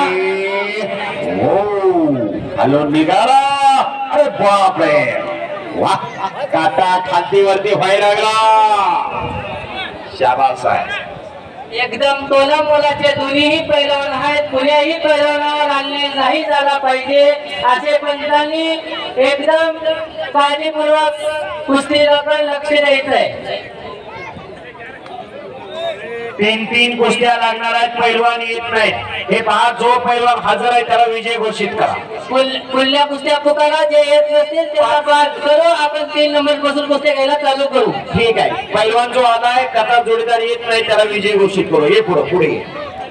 Speaker 1: हॅलो निघाला। अरे बापरे वाह, काटा खांदीवरती व्हायला लागला। शाबास आहे।
Speaker 6: एकदम तोला मोलाचे दोन्हीही पैलवान आहेत। कुण्याही पैलवानावर अन्याय नाही झाला पाहिजे असे पंचांनी एकदम काळजीपूर्वक कुस्तीकडे लक्ष द्यायचं आहे।
Speaker 1: 3 कुस्त्या लागणार आहेत, पैलवान येत नाहीत। हे पहा, जो पैलवान हजर आहे त्याला विजय घोषित करा।
Speaker 6: पुढल्या कुस्त्या पुकारा, जे येत नसतील त्याला बाद करू। आपण 3 नंबर पासून कुस्त्या घ्यायला चालू करू।
Speaker 1: ठीक आहे, पैलवान जो आलाय त्याचा जोडीदार येत नाही त्याला विजय घोषित करू। ये पुढे पुढे ये।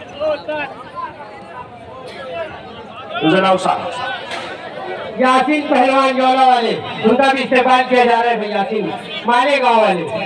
Speaker 1: तुझं नाव सांग।
Speaker 5: यासीन पहलवान जौला वाले, उनका भी इस्तेमाल किया जा रहा है भाई। यासीन मालेगांव वाले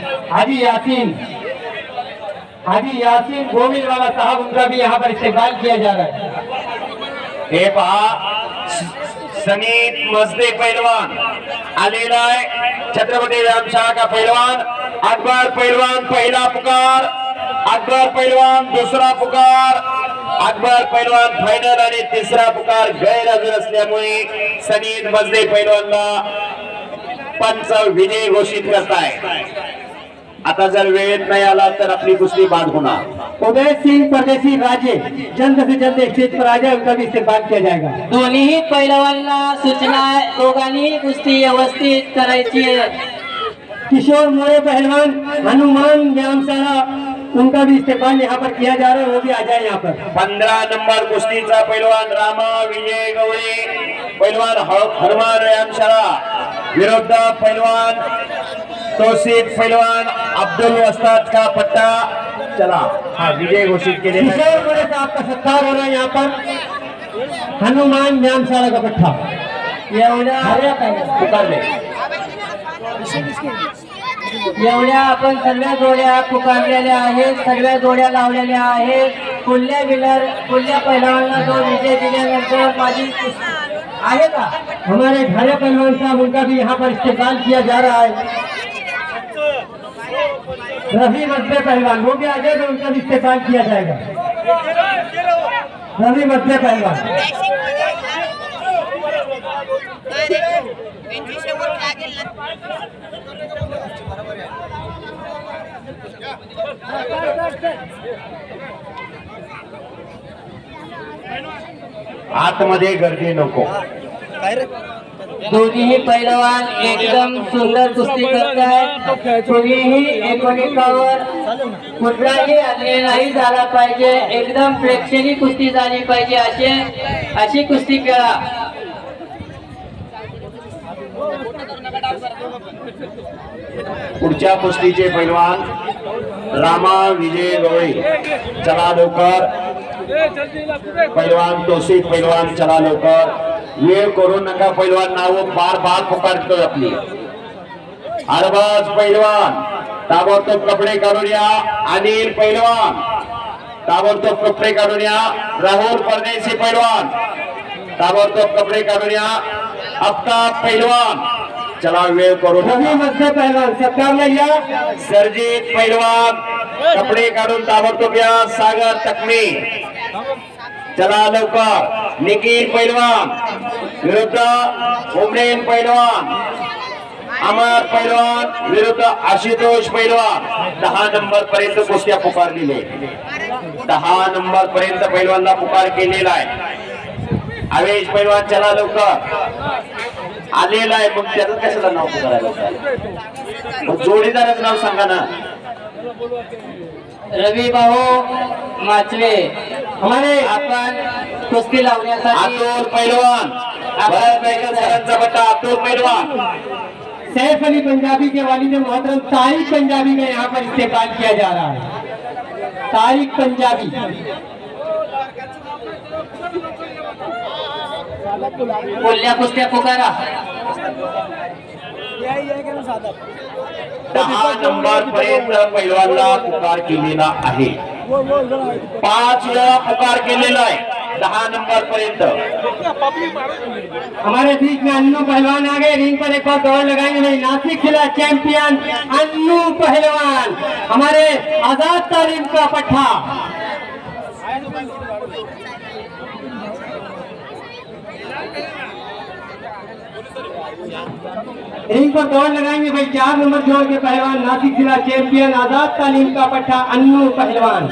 Speaker 5: हाजी यासीन गोविंद वाला साहब, उनका भी यहाँ पर इस्तेमाल किया जा रहा है।
Speaker 1: हे पहा, सनीत मजदे पैलवान आलेला आहे। छत्रपती रामशाह का पैलवान अकबर पैलवान पहिला पुकार, अकबर पैलवान दूसरा पुकार, अकबर पैलवान फायनल आणि तिसरा पुकार गैरहजर असल्यामुळे सनीत मजदे पैलवानला पंच विजय घोषित करताय। आता जर वेळेत नाही आला तर आपली कुस्ती बाद होणार।
Speaker 5: उदय सिंह परदेसी राजे जल्द से जल्द स्टेज पर आ जाए, उनका भी इस्तेमाल किया जाएगा।
Speaker 6: दोन्हीही पैलवानांना सूचना आहे, दोघांनी कुस्ती व्यवस्थित करायची आहे।
Speaker 5: किशोर मोरे पहलवान हनुमान व्यायामशाला, उनका भी इस्तेमाल यहाँ पर किया जा रहा है, वो भी आ जाए यहाँ पर।
Speaker 1: 15 नंबर कुस्तीचा पैलवान रामा विजय गवळे पैलवान हनुमान व्यायामशाला विरुद्ध पैलवान तौसीफ पैलवान अब्दुल वस्ताद का पट्टा। चला, हाँ विजय घोषित के लिए
Speaker 5: किशोर मोरे साहब का सत्कार हो रहा है यहाँ पर। हनुमान व्यायामशाला का पट्टा
Speaker 1: पुकारले।
Speaker 6: एवढ्या आपण सर्व जोड्या पुकारलेल्या आहेत, सर्व जोड्या लावलेल्या आहेत। पुढल्या पैलवानांना जो विजय दिल्यानंतर माझी आहे का
Speaker 5: हमारे घरे पहलवान साहब, उनका भी यहाँ पर इस्तेमाल किया जा रहा है। रवि मध्य पहलवान, वो भी आ जाए तो उनका भी इस्तेमाल किया जाएगा। रवि मध्य पहलवान
Speaker 1: आतमध्ये गर्दी नको.
Speaker 6: दोन्हीही पैलवान एकदम सुंदर कुस्ती करतायत. कोणीही एकमेकावर कुठलाही अन्याय नाही झाला पाहिजे. एकदम प्रेक्षणीय कुस्ती झाली पाहिजे. अशी कुस्ती खेळा.
Speaker 1: पुढच्या कुस्तीचे पैलवान रामा विजय गवळी. चला लवकर. पैलवान तोसिफ पैलवान चला लवकर. वेळ करू नका. पैलवान नाव बार बार पुकारतो आपली. अरबाज पैलवान ताबडतोब कपडे काढून या. अनिल पैलवान ताबडतोब कपडे काढून या. राहुल परदेशी पैलवान ताबडतोब कपडे काढून या. आफ्ताब पैलवान चला वेळ करू
Speaker 5: रवि मध्य पहलवान सत्कारला या.
Speaker 1: सरजीत पैलवान कपडे काढून ताबडतोब या. सागर तकमी चला लवकर. निखिल पैलवान विरुद्ध उमरेन पैलवान. अमर पैलवान विरुद्ध आशुतोष पैलवान. 10 नंबर पर्यंत कुस्त्या पुकारलेले. 10 नंबर पर्यंत पैलवानला पुकार केलेला आहे. आवेश पैलवान चला लवकर. आलेला आहे मग त्याचं कशाला नाव पुकारायला. मग जोडीदाराचं नाव सांगा ना.
Speaker 6: रवी भाऊ माचवे हमारे आपण कुस्ती लावण्यासाठी.
Speaker 1: अतुल पैलवान सरांचा बट्टा. अतुल पैलवान.
Speaker 5: सैफ अली पंजाबी के वालिद मोहतरम तारिक पंजाबी का यहाँ पर इस्तेमाल किया जा रहा है. तारिक पंजाबी
Speaker 6: बोलल्या कुस्त्या पुकारा.
Speaker 1: 10 नंबर पर्यंत पैलवानला पुकार केलेला आहे. 5 वेळा पुकार केलेला आहे 10 नंबर पर्यंत.
Speaker 5: हमारे बीच में अन्नू पहलवान आ गए. रिंग पर एक बार दौड़ लगाएंगे भाई. नासिक जिला चैंपियन अन्नू पहलवान हमारे आजाद तालीम का पट्टा. रिंग पर दौड़ लगाएंगे भाई. 4 नंबर जोड़ के पहलवान नासिक जिला चैंपियन आजाद तालीम का पट्टा अन्नू पहलवान.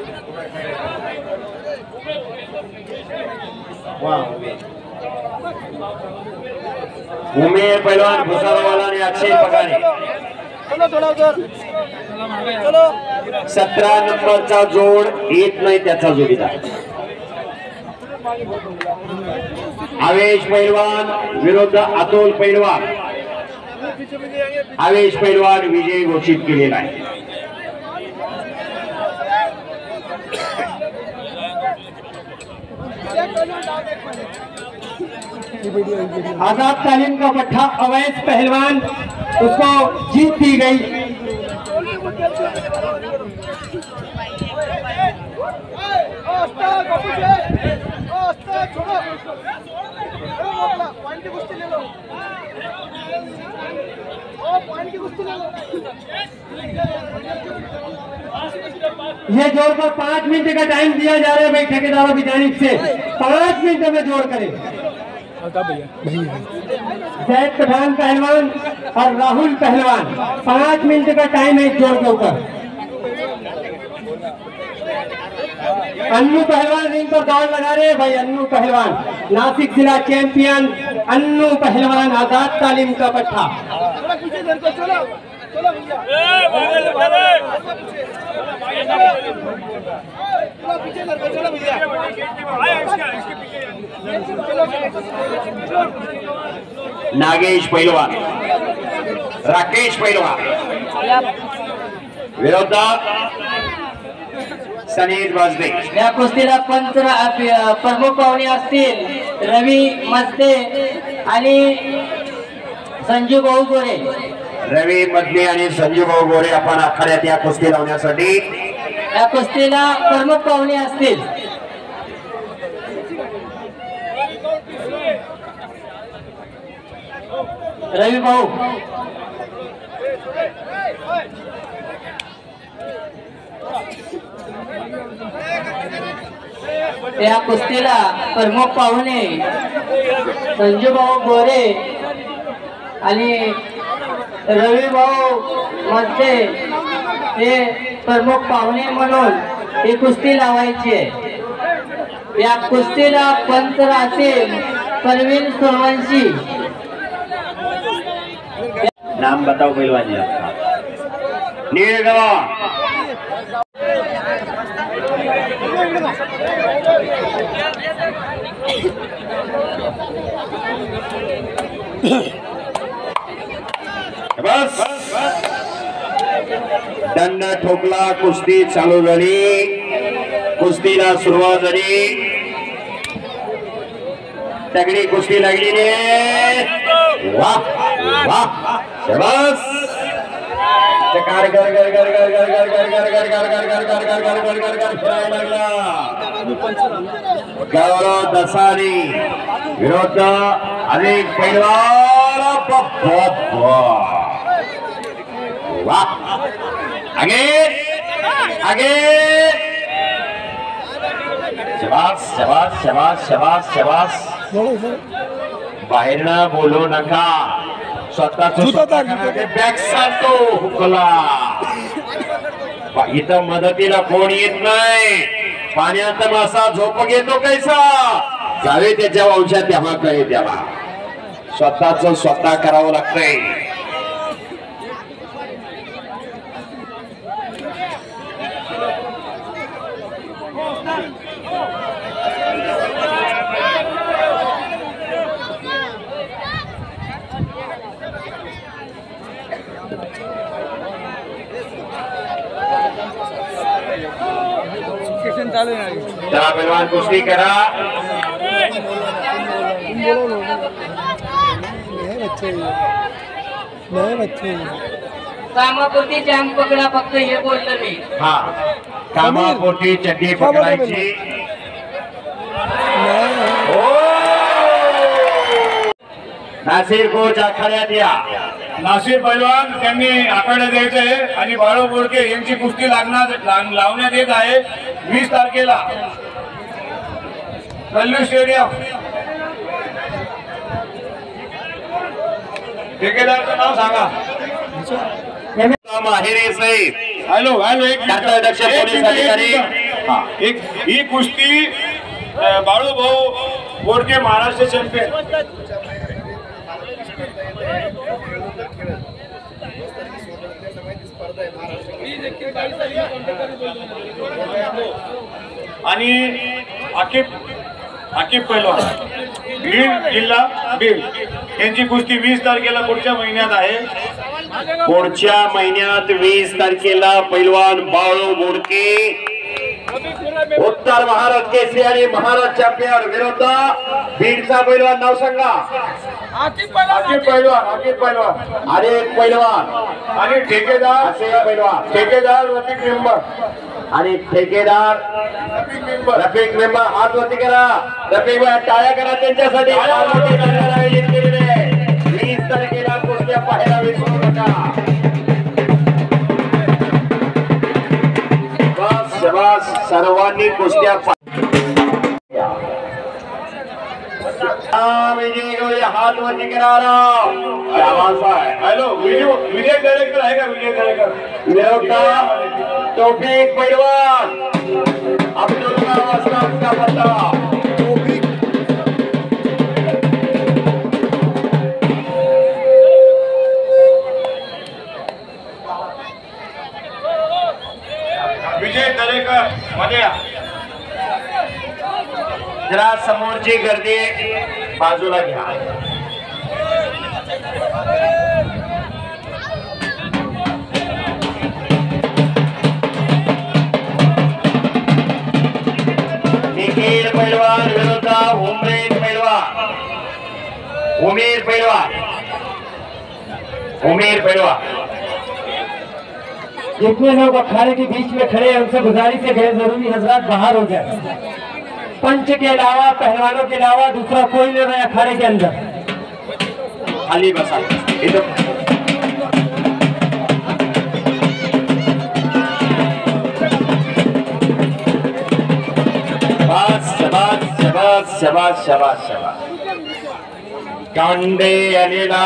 Speaker 1: उमेर पैलवान भुसारवाला आणि अक्षय पगारे. 17 नंबरचा जोड येत नाही त्याचा जोडीदार. आवेश पैलवान विरुद्ध अतुल पैलवान. आवेश पैलवान विजय घोषित केलेला आहे.
Speaker 5: आजाद तालीम का पट्टा अवैध पहलवान उसको जीत दी गई. ये जोड़ पर 5 मिनट का टाइम दिया जा रहा है भाई ठेकेदारों की जानिब से. 5 मिनट में जोड़ करें. जैद पठान पहलवान और राहुल पहलवान 5 मिनट का टाइम है इस जोड़ के ऊपर. अन्नू पहलवान रिंग पर दौड़ लगा रहे भाई. अन्नू पहलवान नासिक जिला चैंपियन अन्नू पहलवान आजाद तालीम का पट्टा.
Speaker 1: नागेश पैलवान राकेश पैलवान विरुद्ध सनील वाजदे.
Speaker 6: या कुस्तीला पंच प्रमुख पाहुणे असतील रवी मस्ते आणि संजू भाऊ गोरे.
Speaker 1: रवी मधले आणि संजू भाऊ गोरे आपण आखाड्यात या कुस्ती लावण्यासाठी.
Speaker 6: या कुस्तीला प्रमुख पाहुणे असतील. रवी भाऊ या कुस्तीला प्रमुख पाहुणे संजू भाऊ गोरे आणि रवी भाऊ मध्ये हे प्रमुख पाहुणे म्हणून ही कुस्ती लावायची आहे. या कुस्तीला पंच राहतील परवीन सूर्यवंशी।
Speaker 1: नाम बताओ पहलवान जी आपका। नीलगवा बस दंड ठोकला, कुस्ती चालू झाली, कुस्तीला सुरुवात झाली, तगडी कुस्ती लागली वाह वाह शाबास चकार कर कर कर कर कर कर कर कर कर कर कर कर कर कर कर कर कर कर फिरायला लागला गौरव दसानी विरोध अनेक पैलवान वाह आगे आगे शाबास शाबास शाबास शाबास शाबास बाहेर ना बोलू नका स्वतः बॅक सांगतो हुकला इथं मदतीला कोण येत नाही पाण्यात मासा झोप घेतो कैसा जावे त्याच्या वंशात तेव्हा कळे तेव्हा स्वतःच स्वतः करावं लागतंय चला पहलवान कुस्ती करा
Speaker 6: कामापुरती चॅम्प पकडा फक्त हे बोललं मी।
Speaker 1: हा कामापोटी चड्डी पकडायची नासिर कोच आखाड्यात या
Speaker 4: नासिर पैलवान त्यांनी आखाड्यात द्यायचंय आणि बाळू बोडके यांची कुस्ती लावण्यात येत आहे 20 तारखेला कल्लू स्टेडियम। ठेकेदारचं नाव सांगा।
Speaker 1: माहिरे साहेब
Speaker 4: हॅलो हॅलो एक
Speaker 1: दक्ष पोलीस अधिकारी
Speaker 4: एक ही कुस्ती बाळू भाऊ बोडके महाराष्ट्र चॅम्पियन आणि आकिब पैलवान बीड जिल्हा बीड यांची कुस्ती 20 तारखेला पुढच्या महिन्यात आहे।
Speaker 1: पुढच्या महिन्यात 20 तारखेला पैलवान बाळू बोडके उत्तर महाराष्ट्र केसरी आणि महाराष्ट्र चॅम्पियन विरुद्ध बीडचा पैलवान नाव सांगा।
Speaker 4: आकिब पैलवान
Speaker 1: अनेक पैलवान
Speaker 4: आणि ठेकेदार
Speaker 1: असे पैलवान
Speaker 4: ठेकेदार रफिक मेंबर
Speaker 1: आणि ठेकेदार रफिक मेंबर हात वरती करा रफिक टाळ्या करा त्यांच्यासाठी 20 तारखेला कुस्त्या पाहायला विसरू नका। बस सर्वांनी कुस्त्या हात वरती करा।
Speaker 4: हॅलो विजय डायरेक्टर आहे का? विजय डायरेक्टर
Speaker 1: तौफीक पैलवान अब्दुल्ला वस्ताद का पत्ता
Speaker 4: विजय दरेकर मध्ये
Speaker 1: जरा समोरची गर्दी बाजूला घ्या। निखिल पैलवान विरुद्ध उमेर पैलवान
Speaker 5: जितने लोग अखाड़े के बीच में खड़े हैं उनसे गुजारिश है गैर जरूरी हजरात बाहर हो जाए। पंच के अलावा पहलवानों के अलावा दूसरा कोई नहीं रहे अखाड़े के अंदर।
Speaker 1: खाली बसा शाबाश शाबाश शाबाश शाबाश कांडे आलेला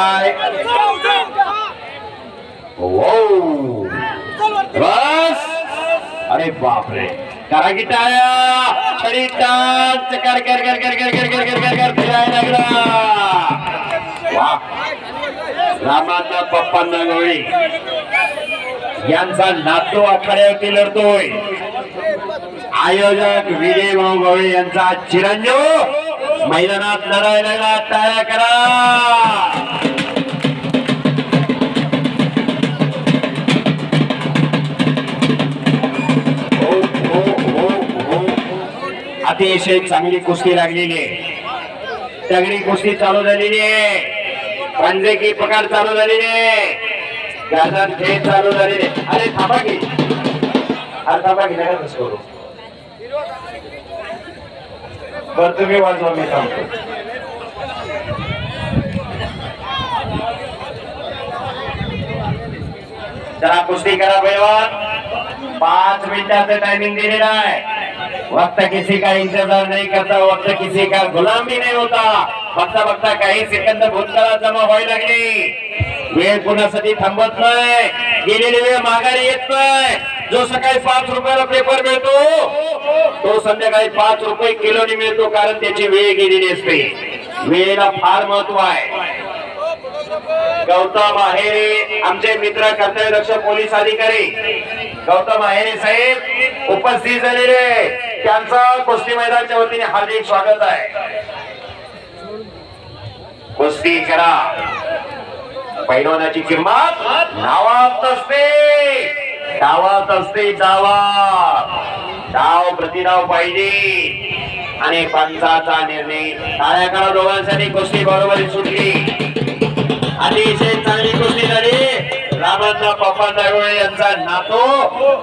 Speaker 1: बस अरे बाप रे करा की टाळ्या छडी टाच कर कर कर कर कर कर कर कर कर फिरायला लागला वा रामांना पप्पांना गवळी यांचा नातू आखाड्यावरती लढतोय आयोजक विजय भाऊ गवळी यांचा चिरंजीव मैदानात लढायला लागला टाळ्या करा अतिशय चांगली कुस्ती लागलेली आहे तगडी कुस्ती चालू झालेली आहे पंजे की पकड चालू झालेली आहे गाजर खेळ चालू झालेले अरे थांबा की नका तसं करू बरं तुम्ही वाजवा मी थांबतो चला कुस्ती करा पैलवान 5 मिनिटाचं टायमिंग दिलेलं आहे वक्त किसी का इंतजार नहीं करता वक्त किसी का गुलाम भी नहीं होता बघता बघता काही सेकंद भूतकाळात जमा व्हायला लागली वेळ कोणासाठी थांबत नाही गेलेली वेळ माघारी येत नाही जो सकाळी 5 रुपयाला पेपर मिळतो तो संध्याकाळी 5 रुपये किलोनी मिळतो कारण त्याची वेळ गेलेली असते वेळेला फार महत्व आहे गौतम आहेरे आमचे मित्र कर्तव्यदक्ष पोलीस अधिकारी गौतम आहेरे साहेब उपस्थित झालेले त्यांचं कुस्ती मैदानाच्या वतीने हार्दिक स्वागत आहे कुस्ती करा पैलवानाची किंमत नावात असते डावात असते डाव प्रतिडाव पाहिजे आणि पंचाचा निर्णय टाळ्या करा दोघांसाठी कुस्ती बरोबरी सुटली अतिशय चांगली कुस्ती झाली रामांना पप्पांना गवळे यांचा नातो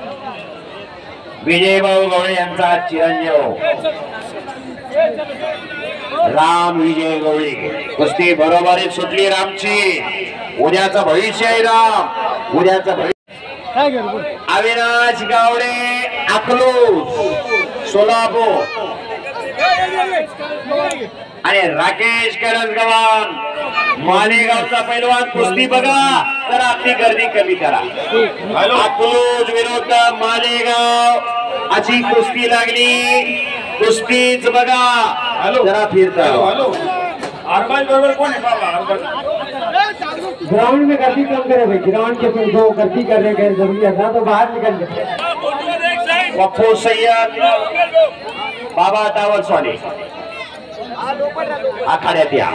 Speaker 1: विजयभाऊ गवळे यांचा चिरंजीव राम विजय गवळी कुस्ती बरोबरीत सुटली रामची उद्याचं भविष्य आहे राम उद्याचं भविष्य अविनाश गावडे अकलूज सोलापूर आणि राकेश करंजगवान मालेगावचा पैलवान कुस्ती बघा तर आपली गर्दी कमी करा अकलूज विरुद्ध मालेगाव अशी कुस्ती लागली कुस्तीच बघा जरा फिरता
Speaker 5: ग्राउंड में गर्दी कम करे भाई ग्राउंड के फिर जो गर्दी करने गैर जरूरी है ना तो बाहर निकल जाए
Speaker 1: वफू सय्यद बाबा टावर स्वामी आखाड्यात या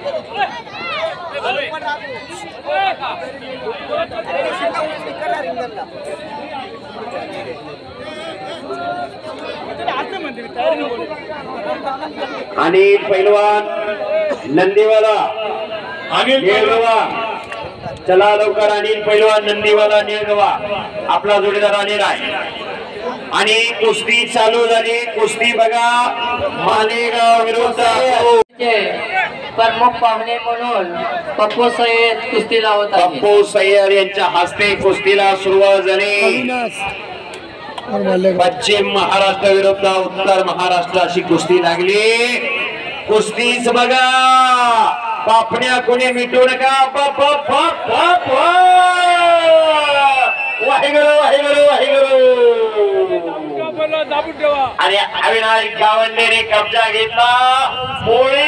Speaker 1: अनिल पैलवान नंदीवाला अनिल निळगवा चला लवकर अनिल पैलवान नंदीवाला निळगवा आपला जोडीदार अनिल आहे आणि कुस्ती चालू झाली कुस्ती बघा मालेगाव विरुद्ध
Speaker 6: प्रमुख पाहुणे म्हणून पप्पू सय्यद कुस्ती लावत आहेत
Speaker 1: पप्पू सय्यद यांच्या हस्ते कुस्तीला सुरुवात झाली पश्चिम महाराष्ट्र विरुद्ध उत्तर महाराष्ट्र अशी कुस्ती लागली कुस्तीच बघा पापण्या कोणी मिटू नका वाहेगुरु वाहेगुरु वाहेगुरु आणि अविनाश गावंडेने कब्जा घेतला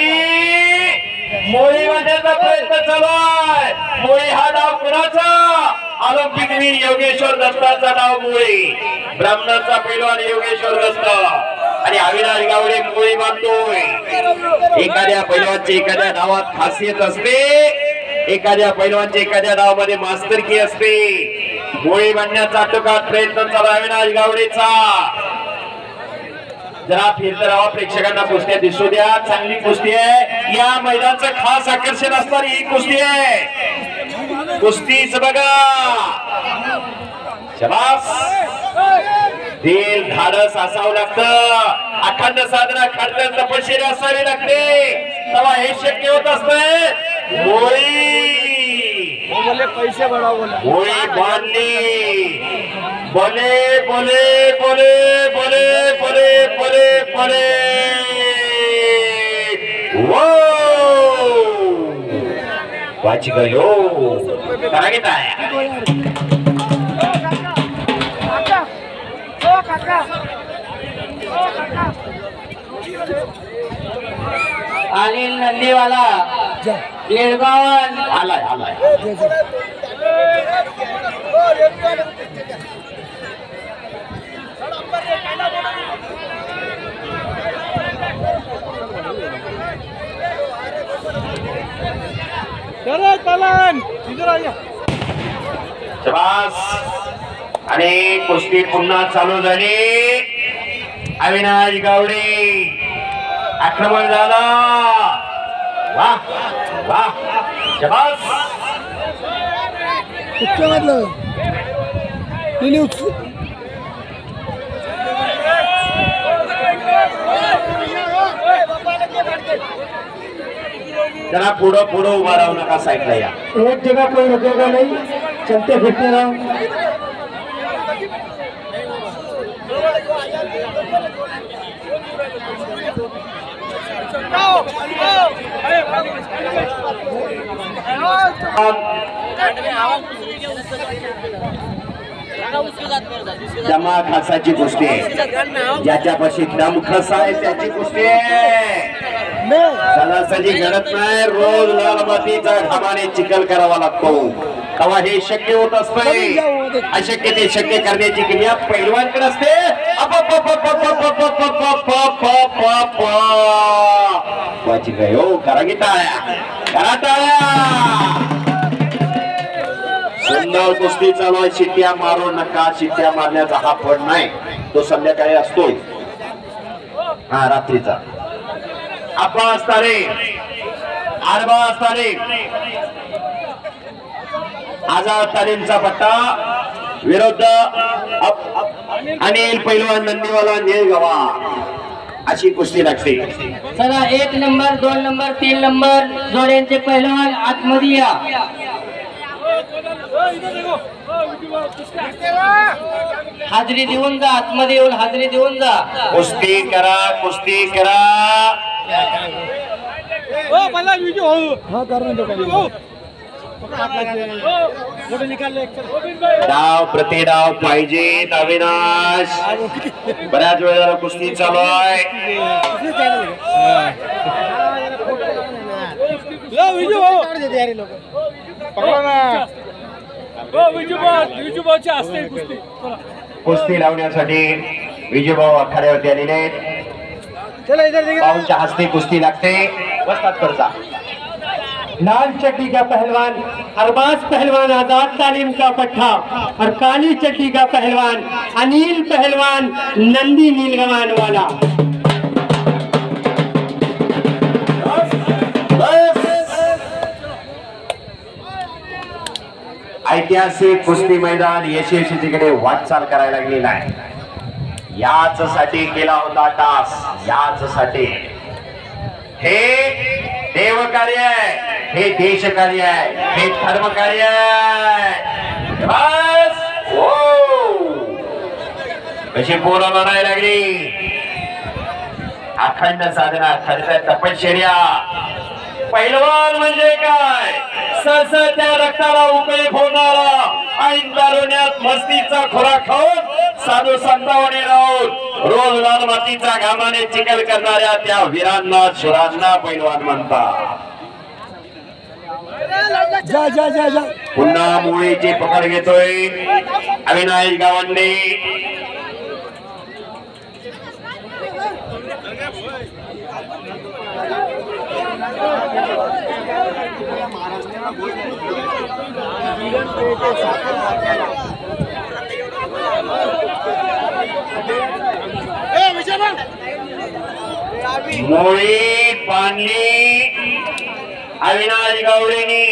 Speaker 1: मोळी वाजण्याचा प्रयत्न चालू आहे मोळी हा डाव कुणाचा ऑलिम्पिक वीर योगेश्वर दत्ताचा डाव मोळी ब्राह्मणाचा पैलवान योगेश्वर दत्त आणि अविनाश गावडे मोळी बांधतोय एखाद्या पैलवानची एखाद्या डावात खासियत असते एखाद्या पैलवानची एखाद्या डावामध्ये मास्तरकी असते मोळी बांधण्याचा आटोकाट प्रयत्न चालू अविनाश गावडेचा जरा फिरत राहा प्रेक्षकांना कुस्त्या दिसू द्या चांगली कुस्ती आहे या मैदानाचं खास आकर्षण असणारी ही कुस्ती आहे कुस्तीच बघा शबास दिल धाडस असावं लागतं अखंड साधना खडतर तपश्चर्या असावी लागते तेव्हा हे शक्य होत असतंय
Speaker 3: पैसे
Speaker 1: होळी बांधली बोले बोले बोले बोले बोले बोले बोले वाची गयो करा घेताय
Speaker 6: अनिल नंदीवाला
Speaker 2: जा
Speaker 6: येळगावन
Speaker 1: आलाय आलाय
Speaker 2: जा, जा.
Speaker 1: शबास आणि कुस्ती पुन्हा चालू झाली. अविनाश गावडे आक्रमण झाला. वाह वाह शबास.
Speaker 2: कुठच्यामधलं तिने
Speaker 1: जरा पुढं पुढं उभा राहू नका, साईडला या.
Speaker 5: एक जगह कोई रुकेगा नहीं, चलते फिरते रहो.
Speaker 1: दमा खासाची कुस्ती आहे. ज्याच्यापाशी दम खसा आहे त्याची कुस्ती आहे. सणासजी घडत नाही. रोज लाल मातीचा घामाने चिखल करावा लागतो. तेव्हा हे शक्य होत असतंय. अशक्य ते शक्य करण्याची किमया पैलवानकडे असते. हो करा की टाळ्या, करा टाळ्या. सुंदर कुस्ती चालू आहे. शिट्ट्या मारू नका. शिट्ट्या मारण्याचा हा फळ नाही, तो संध्याकाळी असतोय. हा रात्रीचा. आबा असतारे, आरबा असतारे, आझाद तालीमचा पट्टा विरुद्ध अनिल पैलवान नंदीवाला निळगावा अशी कुस्ती लागते.
Speaker 6: चला 1 नंबर 2 नंबर 3 नंबर जोड्यांचे पहिलवान आतमध्ये या. हाजरी देऊन जा, आतमध्ये येऊन हाजरी देऊन जा.
Speaker 1: कुस्ती करा, कुस्ती करा.
Speaker 2: हा कारण
Speaker 1: डाव प्रतिडाव पाहिजे. अविनाश बऱ्याच वेळेला कुस्ती चालू आहे. कुस्ती लावण्यासाठी विजूभाऊ आखाड्यावरती आलेले आहेत. भाऊंच्या हस्ते कुस्ती लागते. वस्ताद करता.
Speaker 5: लाल चट्टी का पहलवान अरबाज पहलवान आजाद तालीम का पट्टा और काली चट्टी का पहलवान अनिल पहलवान नंदी नीलगवान वाला.
Speaker 1: ऐतिहासिक कुस्ती मैदान यशस्वीतेकडे वाटचाल करायला लागलेला आहे. याच साठी केला होता टास. याच साठी. हे देवकार्य आहे, हे देश कार्य आहे, हे धर्म कार्य आहे. बस हो कशी पोरं म्हणायला लागली. अखंड साधना, खरं तपश्चर्या. पैलवान म्हणजे काय? ससत्या रक्ताला उकळी फोडणारा, ऐन तारुण्यात मस्तीचा खुराक खाऊन साधू संतावणे राहून रोज लाल मातीचा घामाने चिखल करणाऱ्या त्या वीरांना शुरांना पैलवान म्हणतात.
Speaker 2: जा जा जा जा.
Speaker 1: पुन्हा मुळीची पकड घेतोय अविनाश गावंडे. मोळी पाणली अविनाश गावडेनी.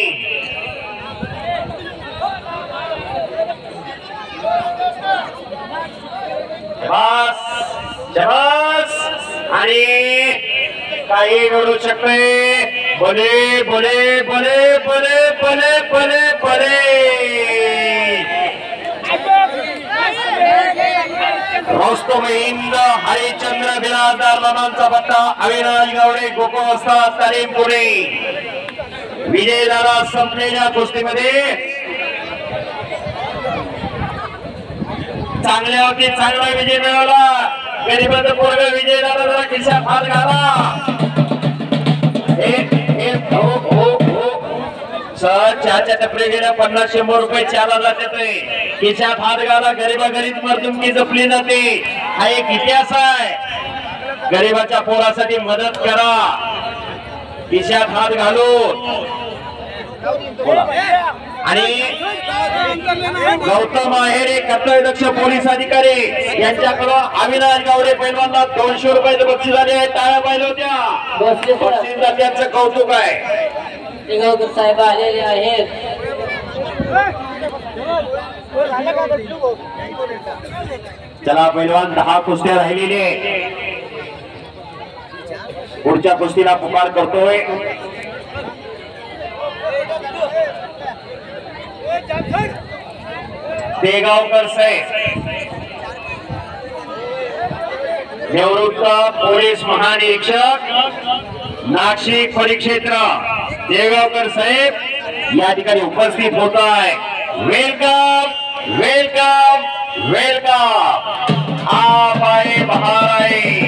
Speaker 1: शबास. आणि काही घडू शकते. भले भले भले भले भले भले भले. रोस्तम हिंद हरिचंद्र बिराजदार लमांचा पट्टा अविनाश गावडे गोकुळवस्था तालीम पुणे. विजय झाला संपलेल्या कुस्तीमध्ये. चांगल्यावरती चांगला विजय मिळवला. गरीबाचा पोरगा विजय झाला. जरा खिशात हात घाला. चहाच्या टपरी गेल्या 50-100 रुपये चहाला जाते. खिशात हात घाला. गरीबा गरीब मर्दुमकी जपली जाते. हा एक इतिहास आहे. गरीबाच्या पोरासाठी मदत करा. खिशात हात घालून. आणि गौतम आहेरे कर्तव्यदक्ष पोलीस अधिकारी यांच्याकडून अविनाश गावडे पैलवानला 200 रुपयाचं बक्षीस आले. टाळ्या पाहिल्या होत्या. बक्षीसला त्यांचं कौतुक आहे.
Speaker 6: निगावकर साहेब आलेले आहेत.
Speaker 1: चला पैलवान 10 कुस्त्या राहिलेले. पुढच्या कुस्तीला पुकार करतोय. देगावकर साहेब निवृत्त पोलीस महानिरीक्षक नाशिक परिक्षेत्र देगावकर साहेब या ठिकाणी उपस्थित होत आहे. Welcome welcome welcome. आप आए बाहर आए.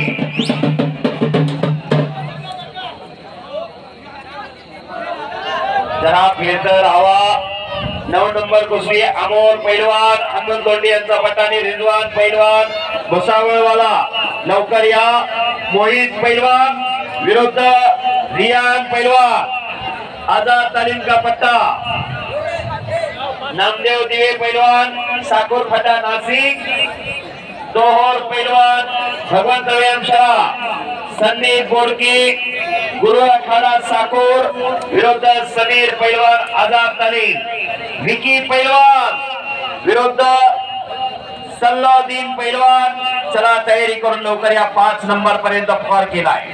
Speaker 1: जरा फिरतर हवा. 9 नंबर कुस्ती अमोल पैलवान हनुमंत दोंडे यांचा पट्टाने रिजवान पैलवान भुसावळवाला लवकर या. मोहित पैलवान विरुद्ध रियान पैलवान. आजाद तालीम का पट्टा. नामदेव दिवे पैलवान साकोर फाटा नाशिक. दोहर पैलवान भगवंत व्यायामशाळा संदीप बोडके गुरु अखाडा साकोर विरुद्ध समीर पैलवान आजाद तालीम. विकी पैलवान विरुद्ध सल्लाउद्दीन पैलवान. चला तयारी करून लवकर या. 5 नंबर पर्यंत पुकार केलाय.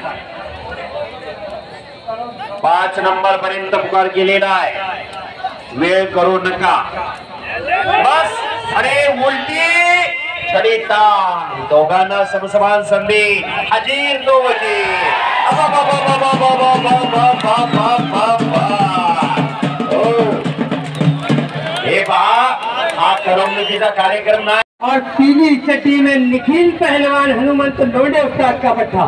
Speaker 1: 5 नंबर पर्यंत पुकार केलेला आहे. वेळ करू नका. बस. अरे उलटी छडीता दोघांना समसमान संधी. हजीर 2 वजीर. हे पहा हा करमणुकीचा कार्यक्रम नाही.
Speaker 5: और पीली चट्टी में निखिल पहलवान हनुमंत लोंडे उस्ताद का पट्टा.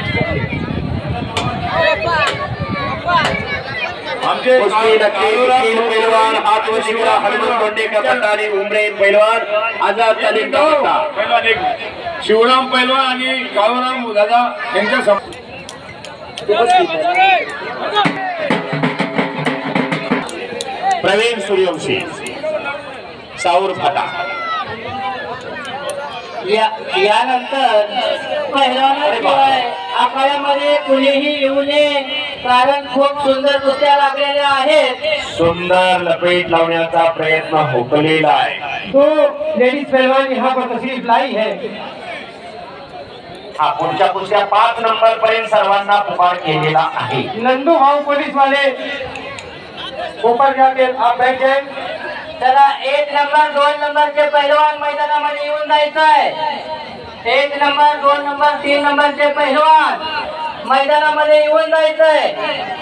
Speaker 1: आमचे पैलवान हाथ वर शिवरा हनुमंत लोंडे का पट्टा आणि उमरेन पैलवान आजाद तालीम का पट्टा.
Speaker 4: शिवराम पैलवान आणि काळूराम दादा यांच्या
Speaker 1: प्रवीण सूर्यवंशी साऊर फाटा.
Speaker 6: यानंतर पहिलवानाशिवाय आखाड्यामध्ये कुणीही येऊ नये. कारण खूप सुंदर कुस्त्या लागलेल्या आहेत.
Speaker 1: सुंदर लपेट लावण्याचा प्रयत्न हुकलेला आहे.
Speaker 5: तो लेडीज पहलवान यहाँ पर तशरीफ लाई है.
Speaker 1: हा पुढच्या कुस्त्या 5 नंबर पर्यंत सर्वांना पुकार केलेला आहे.
Speaker 5: नंदू भाऊ पुलिस वाले ऊपर जाके आप बैठ जाए.
Speaker 6: चला 1 नंबर 2 नंबरचे पैलवान मैदानामध्ये येऊन जायचं आहे. 1 नंबर 2 नंबर 3 नंबरचे पैलवान मैदानामध्ये येऊन जायचंय.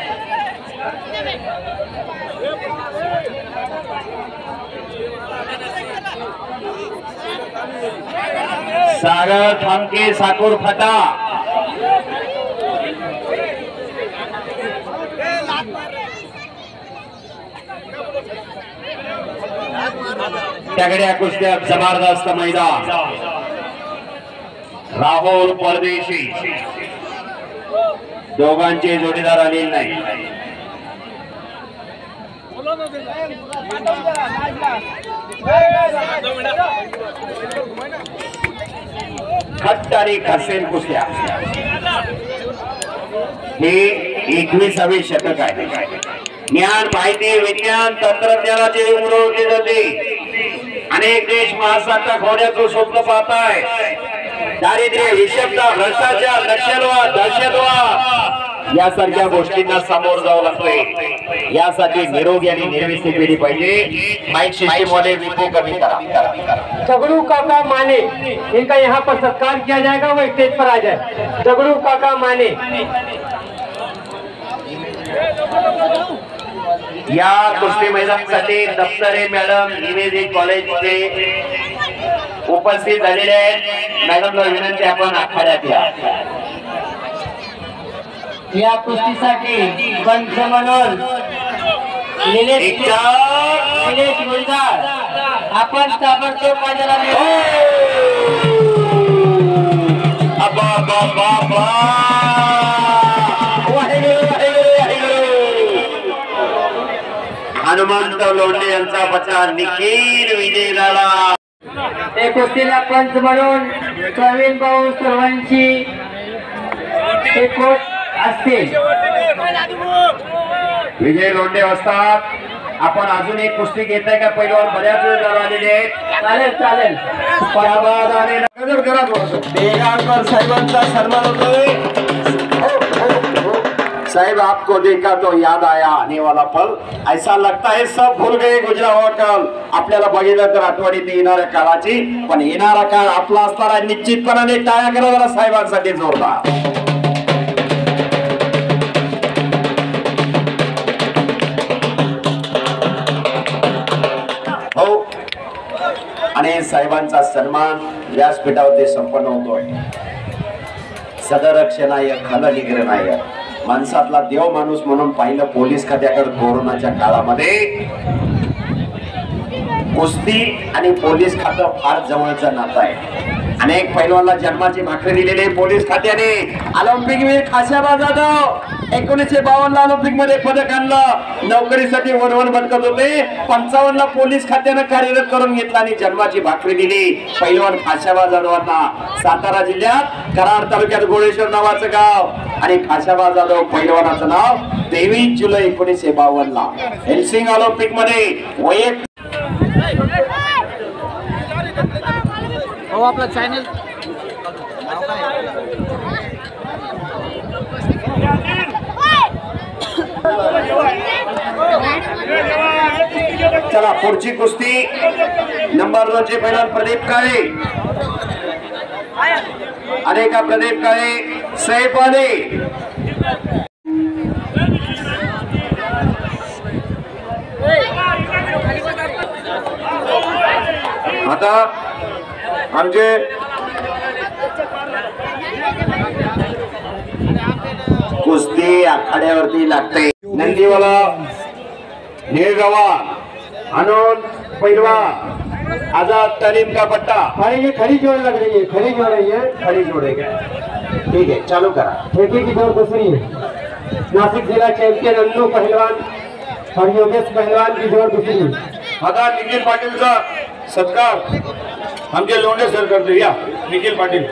Speaker 1: सागर थांबके साकोर फाटा. त्याकडे कुस्त्या जबरदस्त मैदान. राहुल परदेशी दोघांचे जोडीदार आलेले नाही. खट्ट आणि खसेन कुस्त्या. हे 21वे शतक आहे. ज्ञान माहिती विज्ञान तंत्रज्ञानाची उमरवली जाते. अनेक देश महासत्ताक होण्याचं स्वप्न पाहत आहे. दारिद्र्य विषमता भ्रष्टाचार नक्षलवाद दहशतवाद यासारख्या गोष्टींना सामोर जावं लागतंय. यासाठी निरोगी आणि निर्विषय पिढी पाहिजे. माइक सिस्टम वाले विपो कमी करा.
Speaker 5: जगड़ू काका माने इनका यहाँ पर सत्कार किया जाएगा. वो स्टेज पर आ जाए. जगड़ू काका माने.
Speaker 1: या कुस्ती मैदानासाठी दफ्तरे मॅडम इंजिनिअरिंग कॉलेजचे उपस्थित झालेले आहेत. मॅडमला विनंती आपण आखाड्यात या.
Speaker 6: या कुस्तीसाठी पंच म्हणून निलेश गुलजार आपण ताबडतोब मैदानात
Speaker 1: हनुमंत लोंढे यांचा बचा निखिल विजय झाला.
Speaker 6: हे कुस्तीला पंच म्हणून प्रवीण भाऊ सर्वांची हे कोच असतील.
Speaker 1: विजय लोंढे असतात. आपण अजून एक कुस्ती घेताय का? पहिल्यावर बऱ्याच वेळ आलेले आहेत.
Speaker 6: चालेल चालेल.
Speaker 3: बेगांकर साहेबांचा सन्मान होतोय.
Speaker 1: साहब आपको देखा तो याद आया आने वाला पल, ऐसा लगता है सब भूल गए गुजरा हुआ काल. आपल्याला बघितलं तर आठवणीत येणाऱ्या काळाची, पण येणारा काळ आपला असणारा निश्चितपणाने टाळ्या करा जरा साहेबांसाठी जोरदार. हो, आणि साहेबांचा सन्मान व्यासपीठावरती संपन्न होतोय. सदरक्षणाय खलनिग्रहणाय, माणसातला देव माणूस म्हणून पाहिलं पोलीस खात्याकडे कोरोनाच्या काळामध्ये. कुस्ती आणि पोलीस खातं फार जवळचं नातं आहे. अनेक पैलवानला जन्माची भाकरी दिलेले पोलीस खात्याने. ऑलिम्पिकवीर खाशाबा जाधव 1952 ला ऑलिम्पिक मध्ये पदक आणलं. नोकरीसाठी वरवर भटकत होते. 55 ला पोलीस खात्यानं कार्यरत करून घेतला आणि जन्माची भाकरी दिली पैलवान खाशाबा जाधवांना. सातारा जिल्ह्यात कराड तालुक्यात गोळेश्वर नावाचं गाव, आणि खाशाबा जाधव पैलवानाचं नाव 23 जुलै 1952 ला हेल्सिंग ऑलिम्पिक मध्ये वैयक्तिक
Speaker 6: आपला चॅनल
Speaker 1: चला पुढची कुस्ती नंबर 2 चे पैलवान प्रदीप काळे. अनेका प्रदीप काळे सैफ अली. आता आमचे कुस्ती आखाड्यावरती लागते. नंदीवाला निळगावा आनंद पैलवान आजाद तालीम का पट्टा.
Speaker 3: ये खड़ी जोड़ लग रही है, खड़ी जोड़ रही है.
Speaker 1: खड़ी जोड़े क्या? ठीक है, चालू करा.
Speaker 3: ठेके की जोड़ दूसरी है. नासिक जिला चैंपियन अन्नू पहलवान और योगेश पहलवान की जोड़ दूसरी है.
Speaker 4: आता निखिल पाटीलचा सत्कार आमचे लोंढे सर करते. या निखिल पाटील.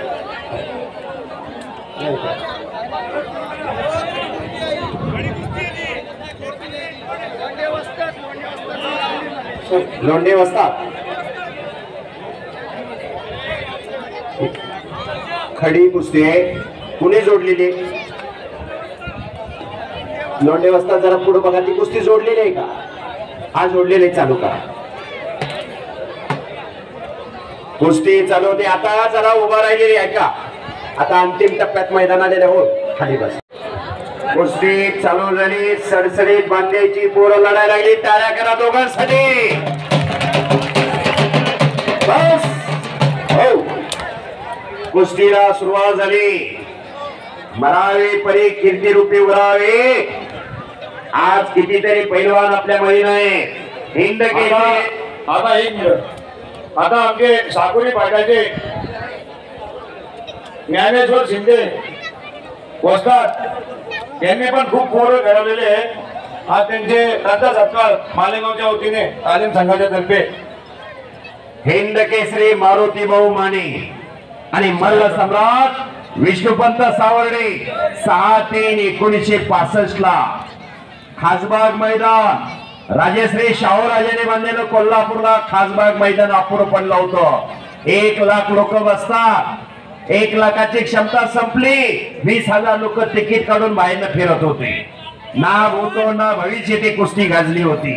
Speaker 1: लोंढे वस्तात. खडी कुस्ती आहे. कुणी जोडलेली? लोंढे वस्तात. जरा पुढे बघा, ती कुस्ती जोडलेली आहे का? हा जोडलेली आहे. चालू करा. कुस्ती चालू होते. आता जरा उभा राहिलेली आहे का? आता अंतिम टप्प्यात मैदानात आहोत. खाली बस. कुस्ती चालू झाली. सडसडीत बांधायची पोरं लढायला लागली. टाळ्या करा दोघांसाठी. बस. हो, कुस्तीला सुरुवात झाली. मरावे परी कीर्ती रूपी उरावे. आज कितीतरी पैलवान आपल्या मध्ये आहे. हिंद केली.
Speaker 4: आता एक मिनिट. आता आमचे साकुरी पाटाचे ज्ञानेश्वर शिंदे वस्तात यांनी पण खूप पोरं घडवलेले आहेत. आज त्यांचे त्यांचा सत्कार मालेगावच्या वतीने तालीम संघाच्या तर्फे.
Speaker 1: हिंद केसरी मारुती भाऊ माने आणि मल्ल सम्राट विष्णुपंत सावर्डे 6/3/1965 ला खासबाग मैदान. राजेश्री शाहूराजाने बांधलेलं कोल्हापूरला खासबाग मैदान अपूर्ण पडलं होतं. 1 लाख लोक बसतात. 1 लाखाची क्षमता संपली. 20,000 लोक तिकीट काढून बाहेरनं फिरत होते. ना भूतो ना भविष्य ती कुस्ती गाजली होती.